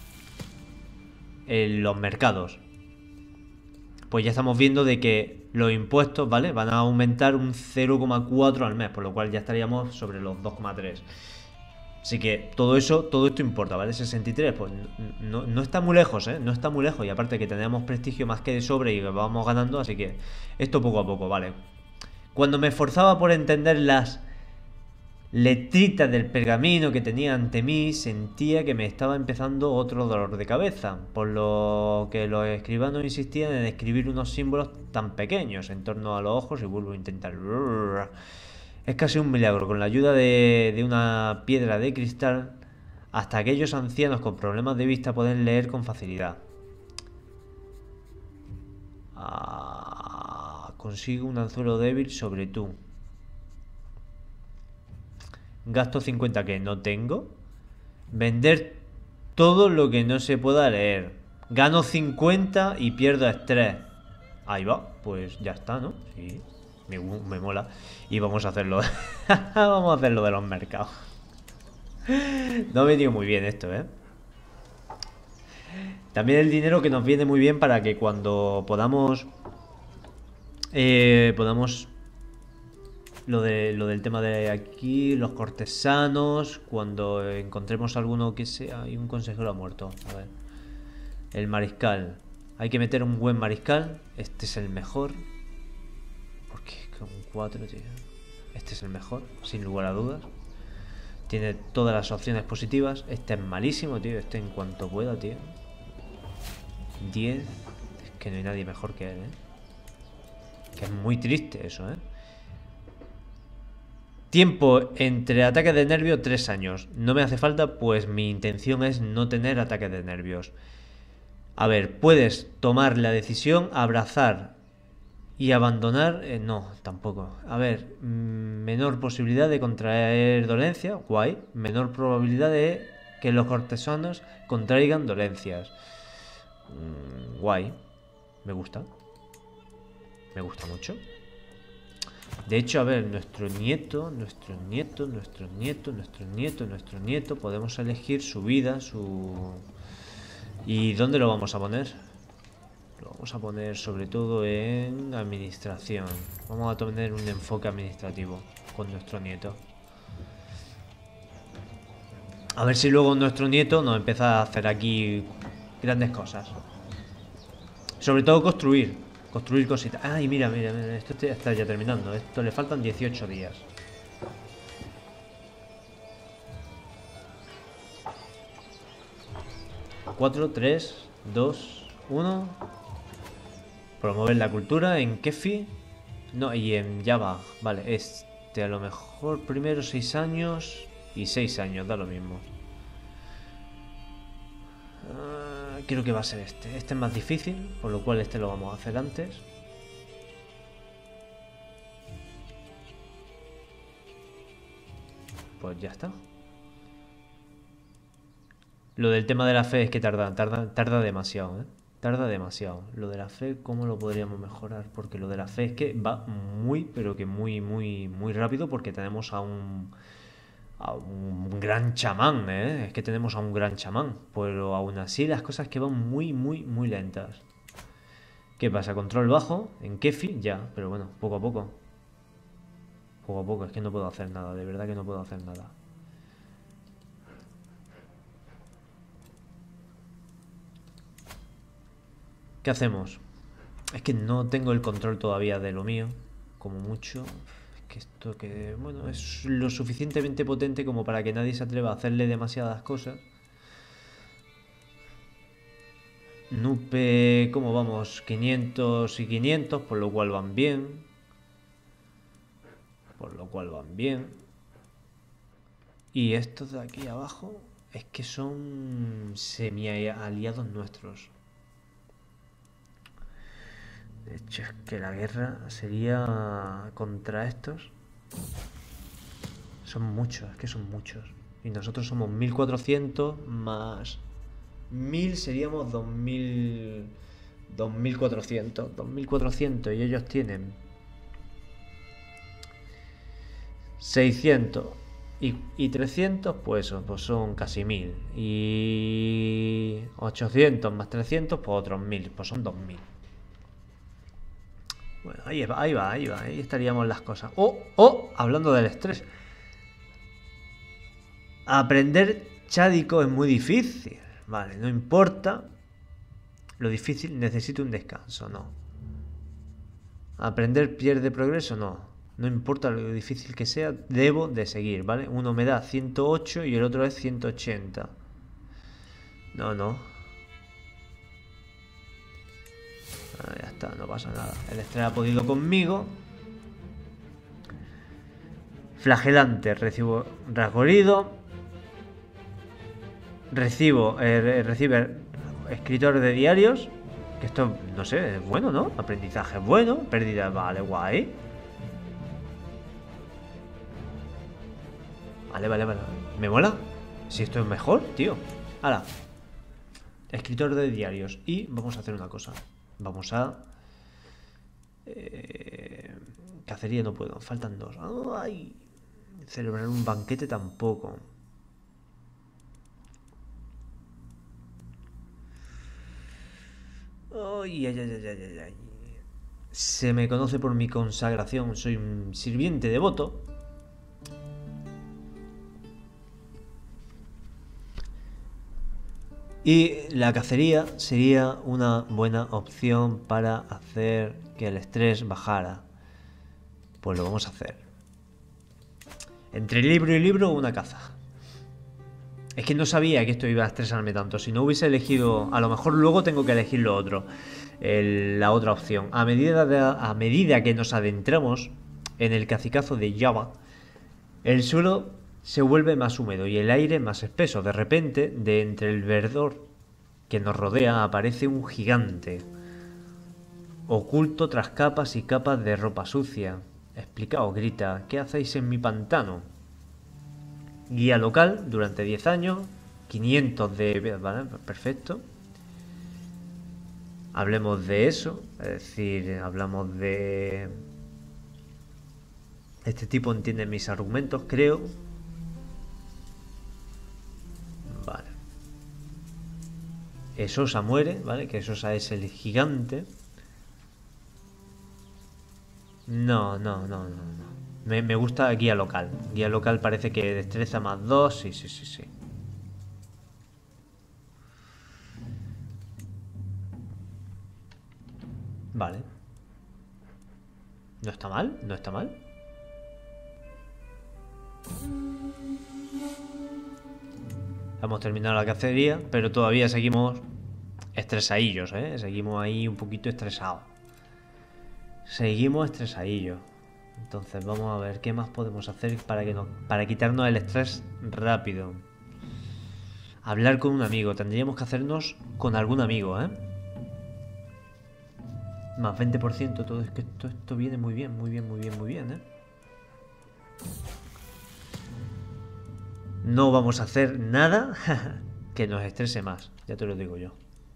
eh, los mercados. Pues ya estamos viendo de que los impuestos, ¿vale? Van a aumentar un cero coma cuatro al mes, por lo cual ya estaríamos sobre los dos coma tres. Así que todo eso, todo esto importa, ¿vale? sesenta y tres, pues no, no está muy lejos, ¿eh? No está muy lejos. Y aparte que tenemos prestigio más que de sobre y que vamos ganando, así que esto poco a poco, ¿vale? Cuando me esforzaba por entender las letritas del pergamino que tenía ante mí, sentía que me estaba empezando otro dolor de cabeza, por lo que los escribanos insistían en escribir unos símbolos tan pequeños en torno a los ojos y vuelvo a intentar. Es casi un milagro, con la ayuda de, de una piedra de cristal, hasta aquellos ancianos con problemas de vista pueden leer con facilidad. Ah, consigo un anzuelo débil sobre tú. Gasto cincuenta que no tengo. Vender todo lo que no se pueda leer. Gano cincuenta y pierdo estrés. Ahí va, pues ya está, ¿no? Sí, me, me mola. Y vamos a hacerlo. Vamos a hacerlo de los mercados. No ha venido muy bien esto, ¿eh? También el dinero que nos viene muy bien para que cuando podamos... Eh, podamos... Lo, de, lo del tema de aquí, los cortesanos, cuando encontremos alguno que sea... Hay un consejero ha muerto, a ver. El mariscal. Hay que meter un buen mariscal. Este es el mejor. Porque con cuatro, tío. Este es el mejor, sin lugar a dudas. Tiene todas las opciones positivas. Este es malísimo, tío. Este en cuanto pueda, tío. diez. Es que no hay nadie mejor que él, ¿eh? Que es muy triste eso, ¿eh? Tiempo entre ataques de nervios, tres años. No me hace falta, pues mi intención es no tener ataques de nervios. A ver, puedes tomar la decisión, abrazar y abandonar... Eh, no, tampoco. A ver, menor posibilidad de contraer dolencia, guay. Menor probabilidad de que los cortesanos contraigan dolencias. Mm, guay. Me gusta. Me gusta mucho. De hecho, a ver, nuestro nieto, nuestro nieto, nuestro nieto, nuestro nieto, nuestro nieto, podemos elegir su vida, su... ¿Y dónde lo vamos a poner? Lo vamos a poner sobre todo en administración. Vamos a tener un enfoque administrativo con nuestro nieto. A ver si luego nuestro nieto nos empieza a hacer aquí grandes cosas. Sobre todo construir. Construir cositas. Ay, mira, mira, mira, esto está ya terminando. Esto le faltan dieciocho días. cuatro, tres, dos, uno. Promover la cultura en Kefi. No, y en Java. Vale, este a lo mejor primero seis años y seis años, da lo mismo. Uh, creo que va a ser este. Este es más difícil, por lo cual este lo vamos a hacer antes. Pues ya está. Lo del tema de la fe es que tarda, tarda, tarda demasiado, ¿eh? Tarda demasiado. Lo de la fe, ¿cómo lo podríamos mejorar? Porque lo de la fe es que va muy, pero que muy, muy, muy rápido porque tenemos a un... a un gran chamán, ¿eh? Es que tenemos a un gran chamán. Pero aún así las cosas que van muy, muy, muy lentas. ¿Qué pasa? Control bajo, en Kefi, ya. Pero bueno, poco a poco. Poco a poco, es que no puedo hacer nada. De verdad que no puedo hacer nada. ¿Qué hacemos? Es que no tengo el control todavía de lo mío. Como mucho. Es que esto que... bueno, es lo suficientemente potente como para que nadie se atreva a hacerle demasiadas cosas. Nupe... ¿cómo vamos? quinientos y quinientos, por lo cual van bien. Por lo cual van bien. Y estos de aquí abajo... es que son semi-aliados nuestros. De hecho, es que la guerra sería contra estos. Son muchos, es que son muchos. Y nosotros somos mil cuatrocientos más... mil seríamos dos mil... dos mil cuatrocientos. dos mil cuatrocientos y ellos tienen... seiscientos. Y, y trescientos, pues eso, pues son casi mil. Y... ochocientos más trescientos, pues otros mil. Pues son dos mil. Bueno, ahí va, ahí va, ahí va, ahí estaríamos las cosas. Oh, oh, hablando del estrés. Aprender chádico es muy difícil. Vale, no importa. Lo difícil, necesito un descanso, no. Aprender pierde progreso, no. No importa lo difícil que sea, debo de seguir, ¿vale? Uno me da ciento ocho y el otro es ciento ochenta. No, no. Ah, ya está, no pasa nada. El estrés ha podido conmigo. Flagelante, recibo rasgorido. Recibo, eh, recibe escritor de diarios. Que esto, no sé, es bueno, ¿no? Aprendizaje es bueno. Pérdida, vale, guay. Vale, vale, vale. ¿Me mola? Si esto es mejor, tío. Ahora, escritor de diarios. Y vamos a hacer una cosa. Vamos a... Eh, cacería no puedo, faltan dos. Ay, celebrar un banquete tampoco. Ay, ay, ay, ay, ay, ay. Se me conoce por mi consagración. Soy un sirviente devoto. Y la cacería sería una buena opción para hacer que el estrés bajara. Pues lo vamos a hacer. Entre libro y libro, una caza. Es que no sabía que esto iba a estresarme tanto. Si no hubiese elegido... a lo mejor luego tengo que elegir lo otro. El, la otra opción. A medida, de, a medida que nos adentramos en el cacicazo de Java, el suelo se vuelve más húmedo y el aire más espeso. De repente, de entre el verdor que nos rodea, aparece un gigante, oculto tras capas y capas de ropa sucia. Explicaos, grita, ¿qué hacéis en mi pantano? Guía local durante diez años, quinientos de... Vale, perfecto. Hablemos de eso, es decir, hablamos de... Este tipo entiende mis argumentos, creo. Vale. que Sosa muere, ¿vale? Que Sosa es el gigante. No, no, no, no, no. Me, me gusta guía local. Guía local parece que destreza más dos. Sí, sí, sí, sí. Vale. No está mal, no está mal. Hemos terminado la cacería, pero todavía seguimos estresadillos, ¿eh? Seguimos ahí un poquito estresados. Seguimos estresadillos. Entonces vamos a ver qué más podemos hacer para, que no, para quitarnos el estrés rápido. Hablar con un amigo. Tendríamos que hacernos con algún amigo, ¿eh? Más veinte por ciento. Todo es que esto, esto viene muy bien, muy bien, muy bien, muy bien, ¿eh? No vamos a hacer nada que nos estrese más. Ya te lo digo yo.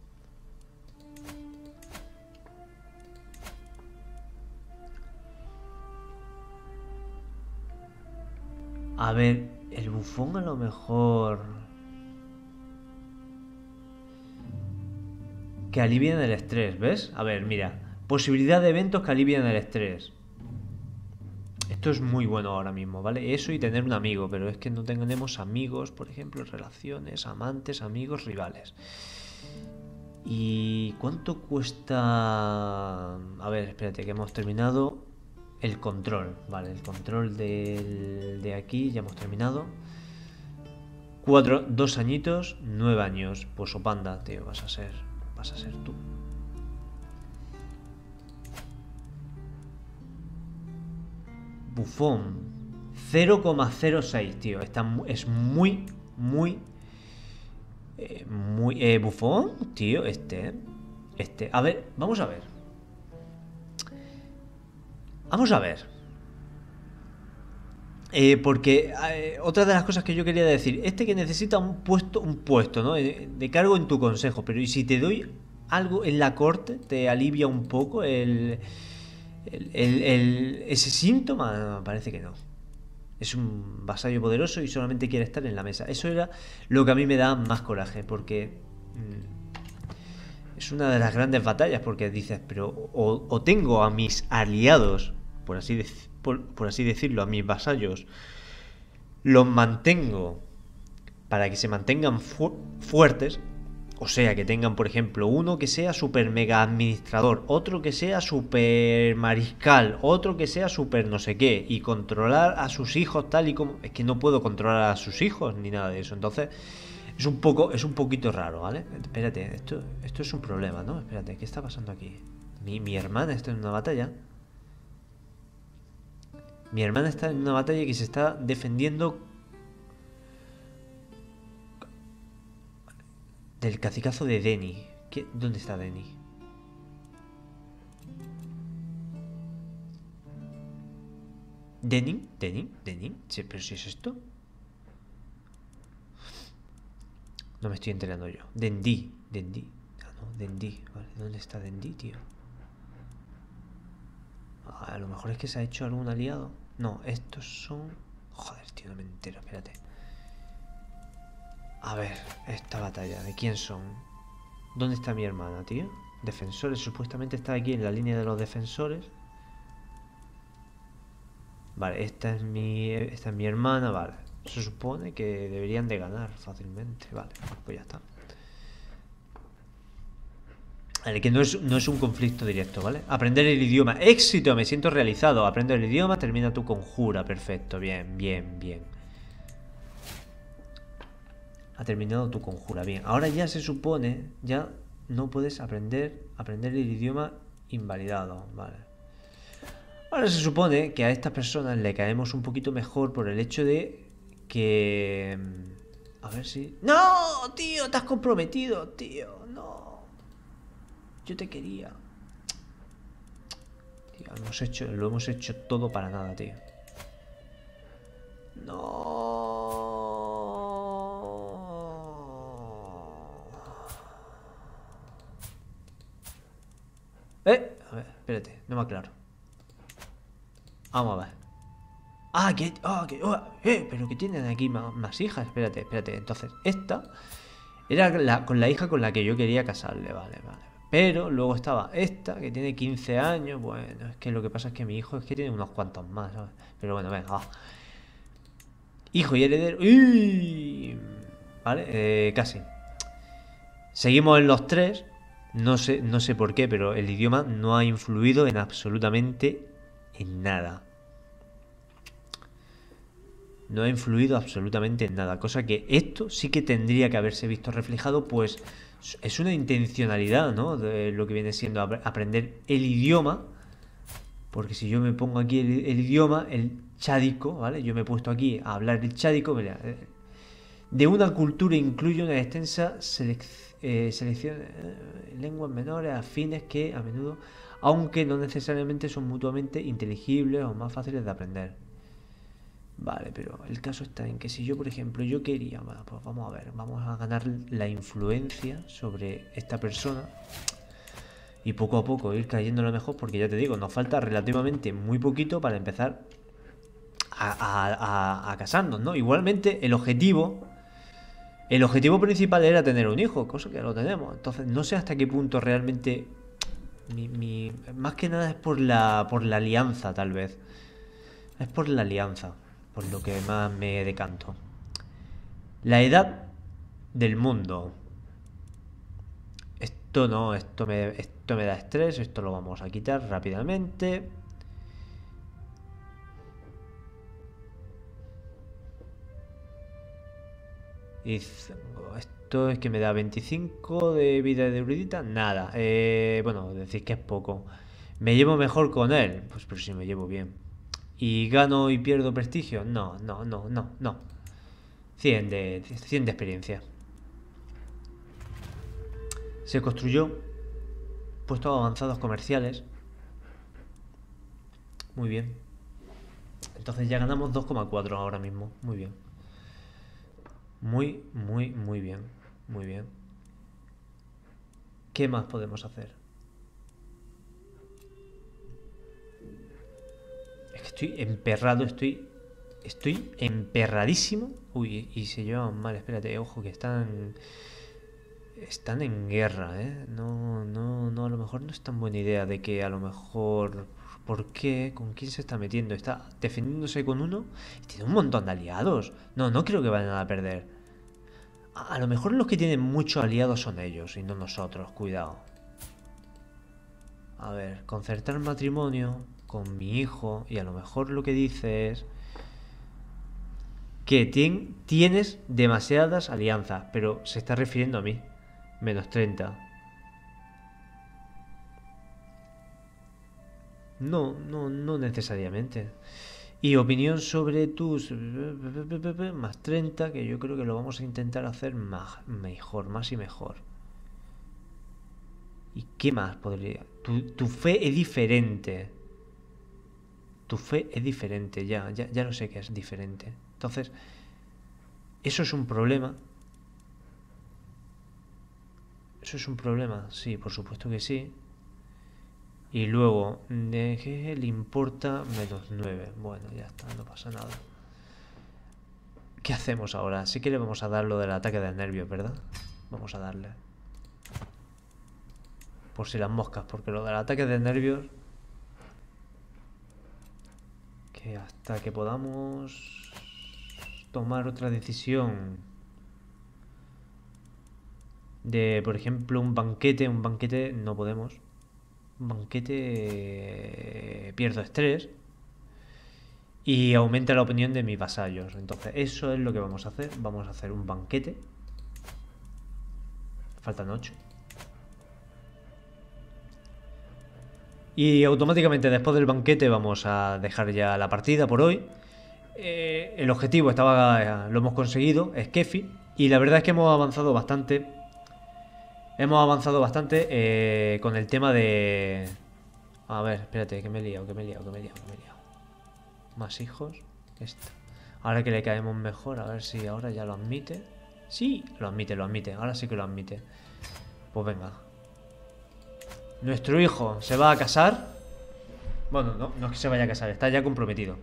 A ver, el bufón a lo mejor... que alivian el estrés, ¿ves? A ver, mira. Posibilidad de eventos que alivian el estrés. Esto es muy bueno ahora mismo, ¿vale? Eso y tener un amigo, pero es que no tenemos amigos, por ejemplo, relaciones, amantes, amigos, rivales. ¿Y cuánto cuesta? A ver, espérate, que hemos terminado el control, vale, el control del, de aquí, ya hemos terminado. Cuatro, dos añitos, nueve años. Pues o panda, tío, vas a ser, vas a ser tú. Bufón cero coma cero seis, tío. Está, es muy, muy... Eh, muy... Eh, bufón, tío, este... Este... A ver, vamos a ver. Vamos a ver. Eh, porque eh, otra de las cosas que yo quería decir, este que necesita un puesto, un puesto, ¿no? De, de cargo en tu consejo, pero ¿y si te doy algo en la corte? ¿Te alivia un poco el... El, el, el, ese síntoma? No, parece que no. Es un vasallo poderoso y solamente quiere estar en la mesa. Eso era lo que a mí me da más coraje, porque mmm, es una de las grandes batallas, porque dices, pero o, o tengo a mis aliados, por así, de, por, por así decirlo, a mis vasallos, los mantengo para que se mantengan fu fuertes. O sea, que tengan, por ejemplo, uno que sea super mega administrador, otro que sea super mariscal, otro que sea super no sé qué, y controlar a sus hijos tal y como... Es que no puedo controlar a sus hijos ni nada de eso. Entonces, es un poco, es un poquito raro, ¿vale? Espérate, esto, esto es un problema, ¿no? Espérate, ¿qué está pasando aquí? Mi, mi hermana está en una batalla. Mi hermana está en una batalla que se está defendiendo del cacicazo de Denny. ¿Qué? ¿Dónde está Denny? ¿Denny? ¿Denny? ¿Denny? Sí, pero si es esto. No me estoy enterando yo. Dendi. Dendi. Ah, no, Dendi. Vale, ¿dónde está Dendi, tío? Ah, a lo mejor es que se ha hecho algún aliado. No, estos son... Joder, tío, no me entero, espérate. A ver, esta batalla, ¿de quién son? ¿Dónde está mi hermana, tío? Defensores, supuestamente está aquí en la línea de los defensores. Vale, esta es mi, esta es mi hermana, vale. Se supone que deberían de ganar fácilmente, vale, pues ya está. Vale, que no es, no es un conflicto directo, ¿vale? Aprender el idioma, éxito, me siento realizado. Aprende el idioma, termina tu conjura, perfecto, bien, bien, bien. Ha terminado tu conjura, bien. Ahora ya se supone, ya no puedes aprender, aprender el idioma invalidado, vale. Ahora se supone que a estas personas le caemos un poquito mejor por el hecho de que... A ver si... ¡No, tío! ¡Te has comprometido, tío! ¡No! Yo te quería. Tío, hemos hecho, lo hemos hecho todo para nada, tío. ¡No! Eh, a ver, espérate, no me aclaro. Vamos a ver. Ah, que... Oh, que oh, eh, pero que tienen aquí más, más hijas. Espérate, espérate. Entonces, esta Era la, con la hija con la que yo quería casarle, vale, vale. Pero luego estaba esta, que tiene quince años. Bueno, es que lo que pasa es que mi hijo es que tiene unos cuantos más, ¿sabes? Pero bueno, venga, va. Hijo y heredero. ¡Uy! Vale, eh, casi. Seguimos en los tres. No sé, no sé por qué, pero el idioma no ha influido en absolutamente en nada. No ha influido absolutamente en nada. Cosa que esto sí que tendría que haberse visto reflejado, pues es una intencionalidad, ¿no? De lo que viene siendo ap aprender el idioma. Porque si yo me pongo aquí el, el idioma, el chádico, ¿vale? Yo me he puesto aquí a hablar el chádico, mira, de una cultura incluye una extensa selec eh, selección de eh, lenguas menores afines que a menudo, aunque no necesariamente son mutuamente inteligibles o más fáciles de aprender. Vale, pero el caso está en que si yo, por ejemplo, yo quería, bueno, pues vamos a ver, vamos a ganar la influencia sobre esta persona y poco a poco ir cayendo lo mejor, porque ya te digo, nos falta relativamente muy poquito para empezar a, a, a, a casarnos, ¿no? Igualmente, el objetivo, el objetivo principal era tener un hijo, cosa que lo tenemos. Entonces, no sé hasta qué punto realmente, mi, mi, más que nada es por la, por la alianza, tal vez. Es por la alianza, por lo que más me decanto. La edad del mundo. Esto no, esto me, esto me da estrés, esto lo vamos a quitar rápidamente. Y esto es que me da veinticinco de vida de erudita, nada. Eh, bueno, decís que es poco. ¿Me llevo mejor con él? Pues pero si me llevo bien. ¿Y gano y pierdo prestigio? No, no, no, no, no. cien de, cien de experiencia. Se construyó puestos avanzados comerciales. Muy bien. Entonces ya ganamos dos coma cuatro ahora mismo. Muy bien. Muy, muy, muy bien. Muy bien. ¿Qué más podemos hacer? Es que estoy emperrado, estoy... Estoy emperradísimo. Uy, y se llevan mal, espérate, ojo, que están... Están en guerra, ¿eh? No, no, no, a lo mejor no es tan buena idea de que a lo mejor... ¿Por qué? ¿Con quién se está metiendo? ¿Está defendiéndose con uno? Tiene un montón de aliados. No, no creo que vayan a perder. A, a lo mejor los que tienen muchos aliados son ellos y no nosotros, cuidado. A ver, concertar matrimonio con mi hijo y a lo mejor lo que dice es... Que tien, tienes demasiadas alianzas, pero se está refiriendo a mí. Menos treinta. No, no, no necesariamente. Y opinión sobre tus... Más treinta, que yo creo que lo vamos a intentar hacer más, mejor, más y mejor. ¿Y qué más podría...? Tu, tu fe es diferente. Tu fe es diferente, ya, ya, ya lo sé que es diferente. Entonces, ¿eso es un problema? ¿Eso es un problema? Sí, por supuesto que sí. Y luego, ¿de qué le importa menos nueve? Bueno, ya está, no pasa nada. ¿Qué hacemos ahora? Sí que le vamos a dar lo del ataque de nervios, ¿verdad? Vamos a darle. Por si las moscas, porque lo del ataque de nervios... Que hasta que podamos tomar otra decisión de, por ejemplo, un banquete, un banquete no podemos. Un banquete eh, pierdo estrés y aumenta la opinión de mis vasallos. Entonces eso es lo que vamos a hacer. Vamos a hacer un banquete. Faltan ocho. Y automáticamente después del banquete vamos a dejar ya la partida por hoy. Eh, el objetivo estaba, lo hemos conseguido, es Kefi. Y la verdad es que hemos avanzado bastante. Hemos avanzado bastante eh, con el tema de... A ver, espérate, que me he liado, que me he liado, que me he liado, que me he liado. Más hijos. Esto. Ahora que le caemos mejor, a ver si ahora ya lo admite. Sí, lo admite, lo admite. Ahora sí que lo admite. Pues venga. Nuestro hijo se va a casar. Bueno, no, no es que se vaya a casar, está ya comprometido.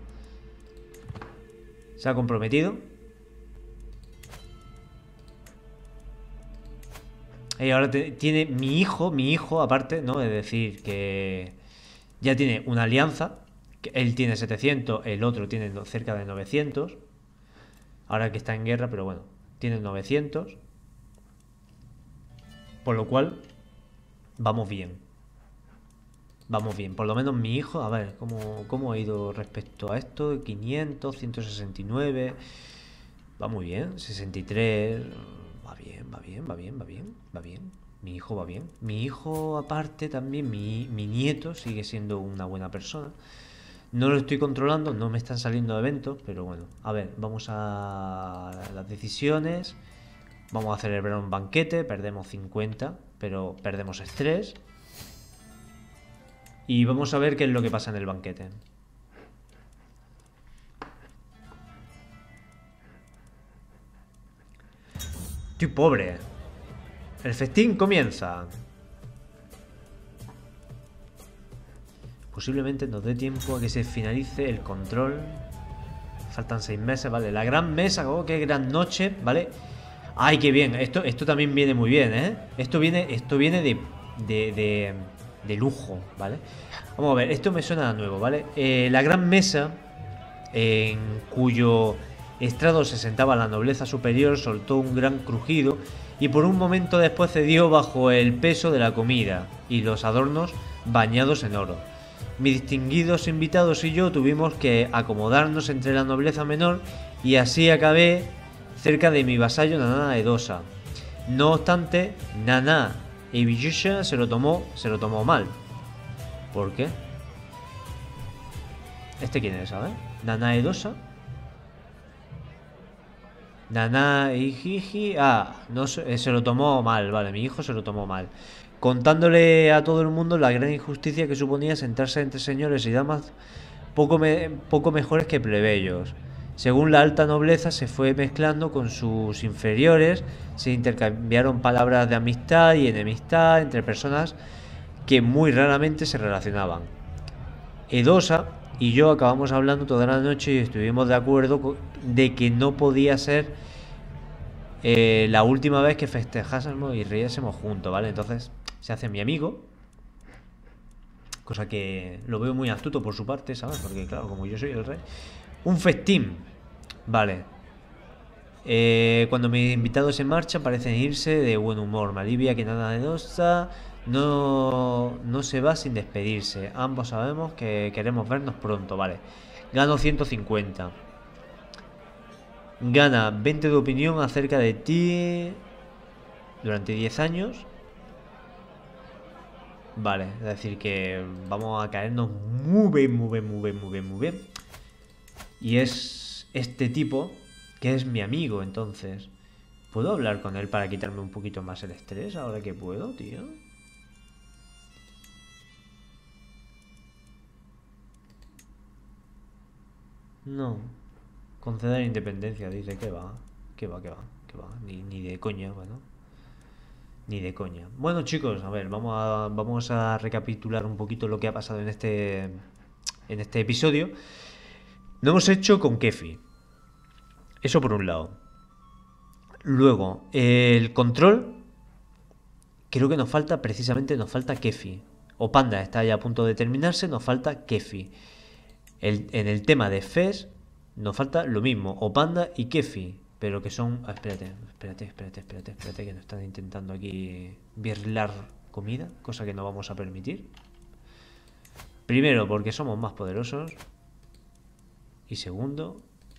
Se ha comprometido. Y ahora te- tiene mi hijo, mi hijo aparte, ¿no? Es decir, que ya tiene una alianza. Que él tiene setecientos, el otro tiene no- cerca de novecientos. Ahora que está en guerra, pero bueno, tiene novecientos. Por lo cual, vamos bien. Vamos bien. Por lo menos mi hijo, a ver, ¿cómo, cómo ha ido respecto a esto? quinientos, ciento sesenta y nueve. Va muy bien. sesenta y tres. Va bien, va bien, va bien, va bien, va bien. Mi hijo va bien. Mi hijo, aparte, también, mi, mi nieto sigue siendo una buena persona. No lo estoy controlando, no me están saliendo eventos, pero bueno. A ver, vamos a las decisiones. Vamos a celebrar un banquete, perdemos cincuenta, pero perdemos estrés. Y vamos a ver qué es lo que pasa en el banquete. Estoy pobre. El festín comienza. Posiblemente nos dé tiempo a que se finalice el control. Faltan seis meses, ¿vale? La gran mesa, oh, qué gran noche, ¿vale? Ay, qué bien. Esto, esto también viene muy bien, ¿eh? Esto viene, esto viene de, de, de, de lujo, ¿vale? Vamos a ver, esto me suena a nuevo, ¿vale? Eh, la gran mesa, en cuyo estrado se sentaba la nobleza superior, soltó un gran crujido y por un momento después cedió bajo el peso de la comida y los adornos bañados en oro. Mis distinguidos invitados y yo tuvimos que acomodarnos entre la nobleza menor y así acabé cerca de mi vasallo Nana Edosa. No obstante, Nana Ebiyusha se lo tomó, se lo tomó mal. ¿Por qué? ¿Este quién es, sabes? Nana Edosa. Nana Ijiji. Ah, no se, se lo tomó mal, vale, mi hijo se lo tomó mal. Contándole a todo el mundo la gran injusticia que suponía sentarse entre señores y damas poco, me, poco mejores que plebeyos. Según la alta nobleza se fue mezclando con sus inferiores, se intercambiaron palabras de amistad y enemistad entre personas que muy raramente se relacionaban. Edosa y yo acabamos hablando toda la noche y estuvimos de acuerdo de que no podía ser eh, la última vez que festejásemos y riésemos juntos, ¿vale? Entonces se hace mi amigo, cosa que lo veo muy astuto por su parte, ¿sabes? Porque claro, como yo soy el rey. Un festín, vale. Eh, cuando mis invitados se marchan parecen irse de buen humor. Me alivia que nada de Dosta no, no se va sin despedirse. Ambos sabemos que queremos vernos pronto, vale. Gano ciento cincuenta. Gana veinte de opinión acerca de ti durante diez años. Vale, es decir que vamos a caernos muy bien, muy bien, muy bien, muy bien, muy bien. Y es este tipo que es mi amigo, entonces. ¿Puedo hablar con él para quitarme un poquito más el estrés ahora que puedo, tío? No. Conceder independencia, dice que va. Que va, que va, que va. Ni, ni de coña, bueno. Ni de coña. Bueno, chicos, a ver, vamos a, vamos a recapitular un poquito lo que ha pasado en este, en este episodio. Lo hemos hecho con Kefi. Eso por un lado. Luego, el control. Creo que nos falta, precisamente nos falta Kefi. O Panda está ya a punto de terminarse, nos falta Kefi. El, en el tema de Fes, nos falta lo mismo, o Panda y Kefi. Pero que son... Ah, espérate, espérate, espérate, espérate, espérate, que nos están intentando aquí birlar comida, cosa que no vamos a permitir. Primero, porque somos más poderosos. Y segundo...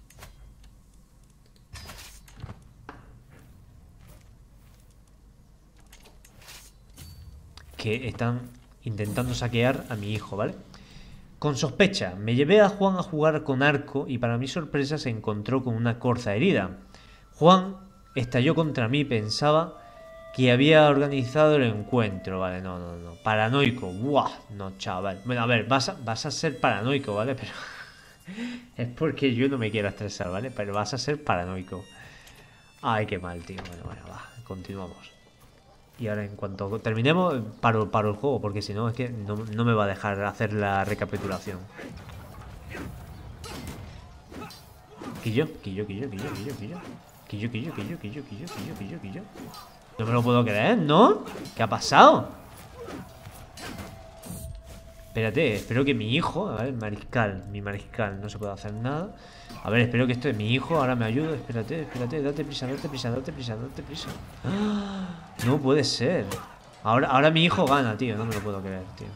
que están intentando saquear a mi hijo, ¿vale? Con sospecha, me llevé a Juan a jugar con arco y para mi sorpresa se encontró con una corza herida. Juan estalló contra mí, pensaba que había organizado el encuentro, ¿vale? No, no, no. Paranoico, ¡buah! No, chaval. Bueno, a ver, vas a, vas a ser paranoico, ¿vale? Pero es porque yo no me quiero estresar, ¿vale? Pero vas a ser paranoico. Ay, qué mal, tío. Bueno, bueno, va, continuamos. Y ahora en cuanto terminemos, paro, paro el juego, porque si no es que no, no me va a dejar hacer la recapitulación. Quillo, quillo, quillo, quillo, quillo, quillo. Quillo, quillo, quillo, quillo, quillo, quillo, quillo, quillo. No me lo puedo creer, ¿no? ¿Qué ha pasado? Espérate, espero que mi hijo... A ver, mariscal, mi mariscal, no se puede hacer nada. A ver, espero que esto es mi hijo, ahora me ayuda. Espérate, espérate, date prisa, date prisa, date prisa, date prisa. ¡Ah! No puede ser. Ahora, ahora mi hijo gana, tío, no me lo puedo creer, tío.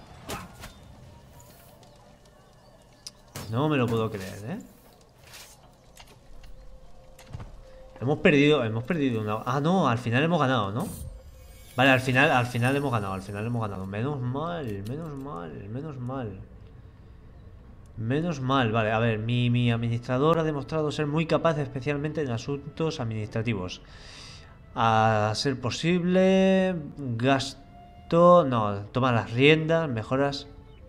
No me lo puedo creer, ¿eh? Hemos perdido, hemos perdido una... Ah, no, al final hemos ganado, ¿no? Vale, al final, al final hemos ganado, al final hemos ganado. Menos mal, menos mal, menos mal. Menos mal, vale, a ver, mi, mi administrador ha demostrado ser muy capaz, especialmente en asuntos administrativos. A ser posible, gasto... No, toma las riendas, mejoras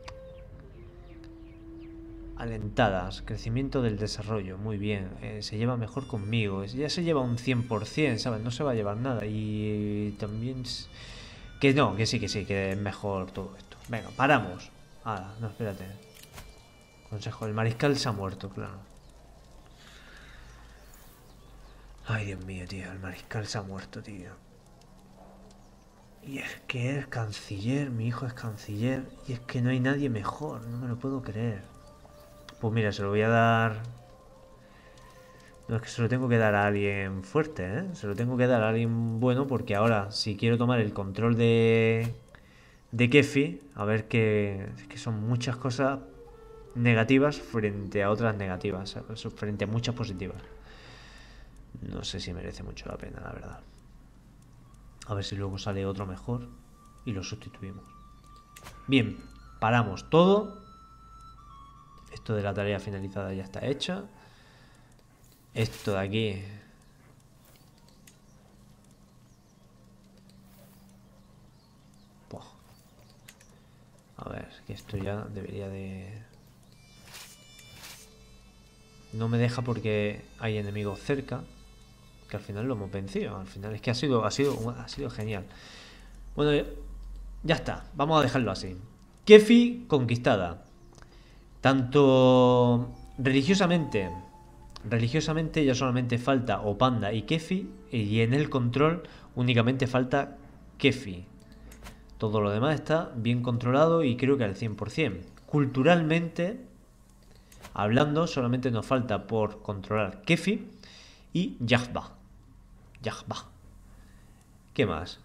alentadas, crecimiento del desarrollo, muy bien, eh, se lleva mejor conmigo, ya se lleva un cien por cien, ¿sabes? No se va a llevar nada y también... Que no, que sí, que sí, que es mejor todo esto. Venga, paramos. Ah, no, espérate. Consejo, el mariscal se ha muerto, claro. Ay, Dios mío, tío, el mariscal se ha muerto, tío. Y es que es canciller, mi hijo es canciller, y es que no hay nadie mejor, no me lo puedo creer. Pues mira, se lo voy a dar... No, es que se lo tengo que dar a alguien fuerte, ¿eh? Se lo tengo que dar a alguien bueno porque ahora, si quiero tomar el control de... De Kefi, a ver que... Es que son muchas cosas negativas frente a otras negativas, ¿sabes? Frente a muchas positivas. No sé si merece mucho la pena, la verdad. A ver si luego sale otro mejor y lo sustituimos. Bien, paramos todo. Esto de la tarea finalizada ya está hecha. Esto de aquí... Buah. A ver, que esto ya debería de... No me deja porque hay enemigos cerca. Que al final lo hemos vencido. Al final es que ha sido, ha sido, ha sido genial. Bueno, ya está. Vamos a dejarlo así. Kefi conquistada. Tanto religiosamente... Religiosamente ya solamente falta Opanda y Kefi, y en el control únicamente falta Kefi. Todo lo demás está bien controlado y creo que al cien por cien. Culturalmente hablando, solamente nos falta por controlar Kefi y Yahba. Yahba. ¿Qué más?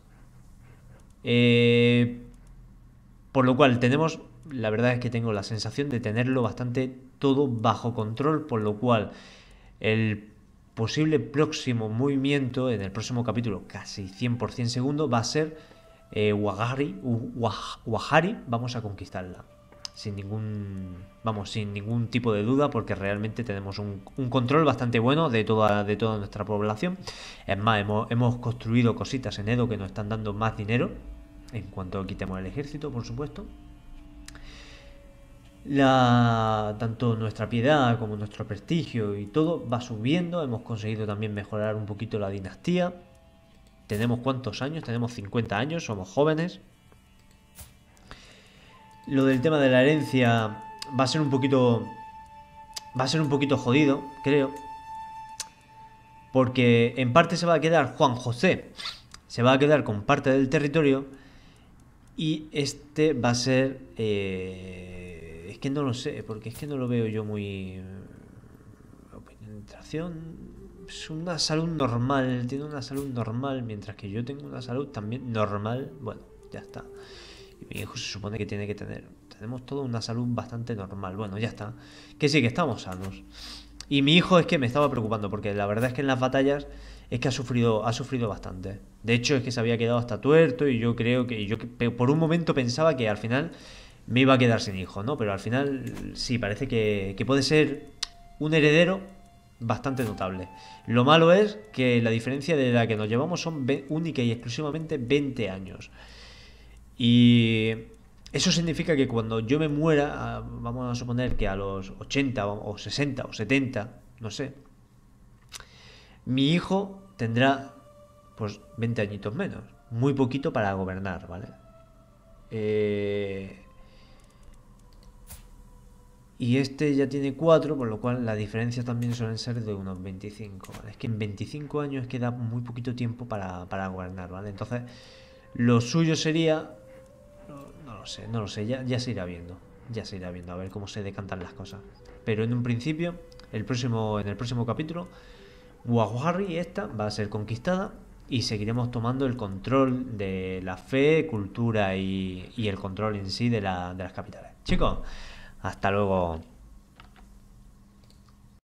Eh, por lo cual tenemos, la verdad es que tengo la sensación de tenerlo bastante todo bajo control, por lo cual el posible próximo movimiento en el próximo capítulo, casi cien por cien segundo, va a ser eh, Wagari, Wahari, vamos a conquistarla. Sin ningún, vamos, sin ningún tipo de duda, porque realmente tenemos un, un control bastante bueno de toda, de toda nuestra población. Es más, hemos, hemos construido cositas en Edo que nos están dando más dinero, en cuanto quitemos el ejército, por supuesto. La, tanto nuestra piedad como nuestro prestigio y todo va subiendo. Hemos conseguido también mejorar un poquito la dinastía. ¿Tenemos cuántos años? Tenemos cincuenta años, somos jóvenes. Lo del tema de la herencia va a ser un poquito... Va a ser un poquito jodido, creo. Porque en parte se va a quedar Juan José. Se va a quedar con parte del territorio. Y este va a ser... Eh, es que no lo sé, porque es que no lo veo yo muy... Penetración... Es una salud normal, tiene una salud normal, mientras que yo tengo una salud también normal. Bueno, ya está. Y mi hijo se supone que tiene que tener... Tenemos toda una salud bastante normal. Bueno, ya está. Que sí, que estamos sanos. Y mi hijo es que me estaba preocupando, porque la verdad es que en las batallas es que ha sufrido, ha sufrido bastante. De hecho, es que se había quedado hasta tuerto y yo creo que... Yo por un momento pensaba que al final me iba a quedar sin hijo, ¿no? Pero al final sí, parece que, que puede ser un heredero bastante notable. Lo malo es que la diferencia de la que nos llevamos son única y exclusivamente veinte años. Y eso significa que cuando yo me muera, vamos a suponer que a los ochenta o sesenta o setenta, no sé, mi hijo tendrá pues veinte añitos menos. Muy poquito para gobernar, ¿vale? Eh... Y este ya tiene cuatro, por lo cual la diferencia también suelen ser de unos veinticinco, ¿vale? Es que en veinticinco años queda muy poquito tiempo para, para gobernar, ¿vale? Entonces, lo suyo sería... No, no lo sé, no lo sé, ya, ya se irá viendo. Ya se irá viendo, a ver cómo se decantan las cosas. Pero en un principio, el próximo, en el próximo capítulo, Waghari esta va a ser conquistada y seguiremos tomando el control de la fe, cultura y, y el control en sí de, la, de las capitales. Chicos, hasta luego.